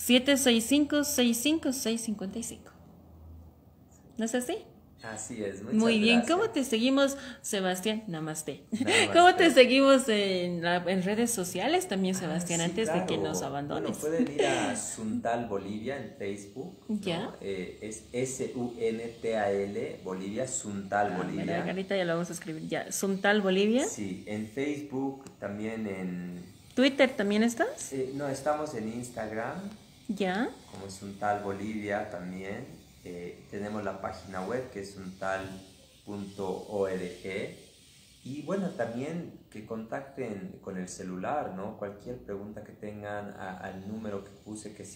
765-65655. ¿No es así? Así es, Muy muchas bien, ¿cómo gracias. te seguimos, Sebastián? Namaste. ¿Cómo te Namaste. seguimos en redes sociales también, Ah, Sebastián, sí, antes de que nos claro. Bueno, abandones? pueden ir a Suntal Bolivia en Facebook, ¿Ya? ¿no? Es Suntal Bolivia, Suntal A ver, Bolivia. ahorita ya lo vamos a escribir. Ya, Suntal Bolivia. Sí, en Facebook, también ¿Twitter también estás? no, estamos en Instagram, ¿Ya? como Suntal Bolivia también. Tenemos la página web que es suntal.org. Y bueno, también que contacten con el celular, ¿no? Cualquier pregunta que tengan al número que puse, que es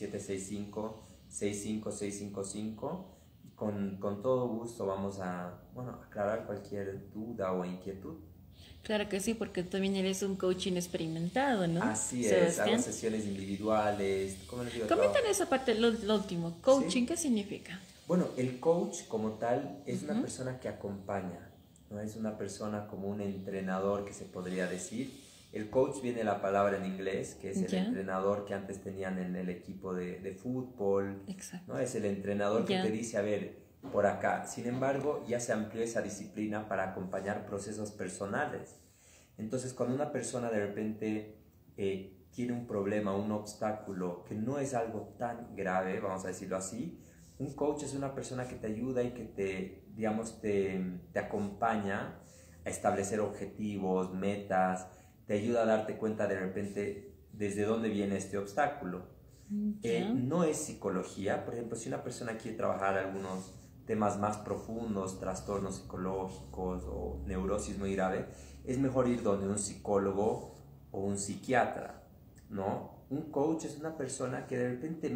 765-65655. Con todo gusto vamos a, bueno, aclarar cualquier duda o inquietud. Claro que sí, porque tú también eres un coaching experimentado, ¿no? Así es, hago Sebastián. sesiones individuales, como les digo, trabajo. Coméntame esa parte, lo último. ¿Sí? Coaching, ¿qué significa? Bueno, el coach como tal es una persona que acompaña, no es una persona como un entrenador que se podría decir. El coach viene de la palabra en inglés, que es el Ya, entrenador que antes tenían en el equipo de fútbol, ¿no? exacto. Es el entrenador que te Ya. dice, a ver, por acá. Sin embargo, ya se amplió esa disciplina para acompañar procesos personales. Entonces, cuando una persona de repente tiene un problema, un obstáculo, que no es algo tan grave, vamos a decirlo así, un coach es una persona que te ayuda y que digamos, te acompaña a establecer objetivos, metas, te ayuda a darte cuenta de repente desde dónde viene este obstáculo. Ya. No es psicología, por ejemplo, si una persona quiere trabajar algunos temas más profundos, trastornos psicológicos o neurosis muy grave, es mejor ir donde un psicólogo o un psiquiatra, ¿no? Un coach es una persona que de repente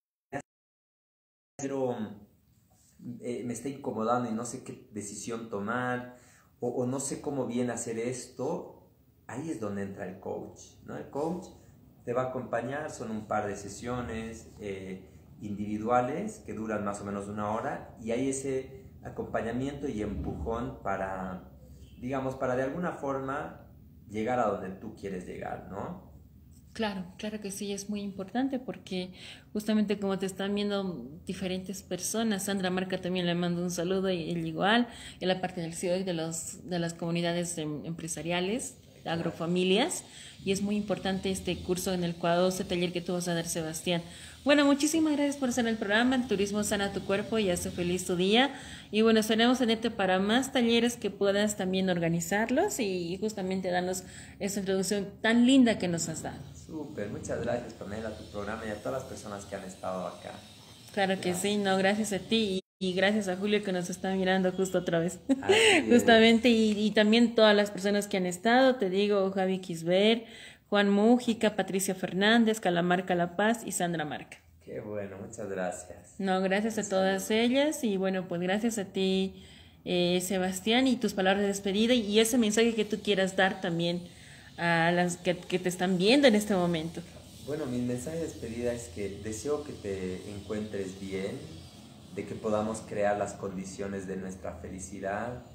me está incomodando y no sé qué decisión tomar o no sé cómo bien hacer esto. Ahí es donde entra el coach, ¿no? El coach te va a acompañar, son un par de sesiones individuales que duran más o menos 1 hora y hay ese acompañamiento y empujón para, digamos, para de alguna forma llegar a donde tú quieres llegar, ¿no? Claro, claro que sí, es muy importante porque justamente como te están viendo diferentes personas, Sandra Marca también le mando un saludo y él igual, en la parte del CEO y de las comunidades empresariales, agrofamilias, y es muy importante este curso en el cuadro, este taller que tú vas a dar, Sebastián. Bueno, muchísimas gracias por estar en el programa, el turismo sana tu cuerpo y hace feliz tu día. Y bueno, esperemos tenerte para más talleres que puedas también organizarlos y justamente darnos esa introducción tan linda que nos has dado. Súper, muchas gracias Pamela, a tu programa y a todas las personas que han estado acá. Claro que sí, no, gracias a ti y gracias a Julio que nos está mirando justo otra vez. Así Justamente y también todas las personas que han estado, te digo, Javi Quisber, Juan Mújica, Patricia Fernández, Calamarca La Paz y Sandra Marca. Qué bueno, muchas gracias. No, gracias a todas ellas y bueno, pues gracias a ti, Sebastián, y tus palabras de despedida y ese mensaje que tú quieras dar también a las que te están viendo en este momento. Bueno, mi mensaje de despedida es que deseo que te encuentres bien, de que podamos crear las condiciones de nuestra felicidad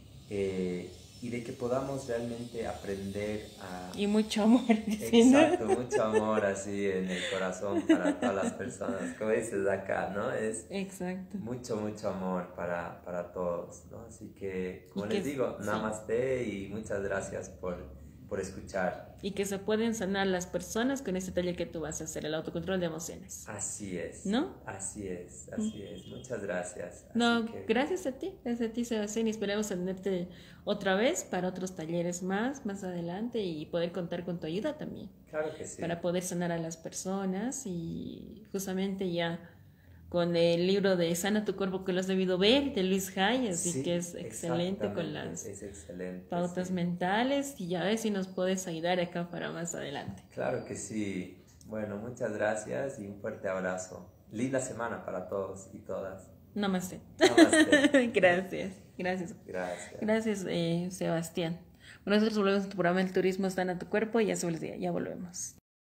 y de que podamos realmente aprender a... Y mucho amor. Exacto, mucho amor así en el corazón para todas las personas, como dices acá, ¿no? Es exacto. mucho, mucho amor para todos, ¿no? Así que, como les que, digo, sí. Namaste y muchas gracias por escuchar. Y que se pueden sanar las personas con este taller que tú vas a hacer, el autocontrol de emociones. Así es. ¿No? Así es, así es. Muchas gracias. No, gracias a ti, Sebastián, y esperamos tenerte otra vez para otros talleres más adelante y poder contar con tu ayuda también. Claro que sí. Para poder sanar a las personas y justamente ya con el libro de Sana tu cuerpo que lo has debido ver de Luis Hay, así Sí, que es excelente con las pautas mentales y ya ves si nos puedes ayudar acá para más adelante. Claro que sí. Bueno, muchas gracias y un fuerte abrazo. Linda semana para todos y todas. Namaste. Namaste. Gracias. Gracias, Sebastián. Bueno, nosotros volvemos a tu programa El Turismo Sana tu Cuerpo y ya volvemos.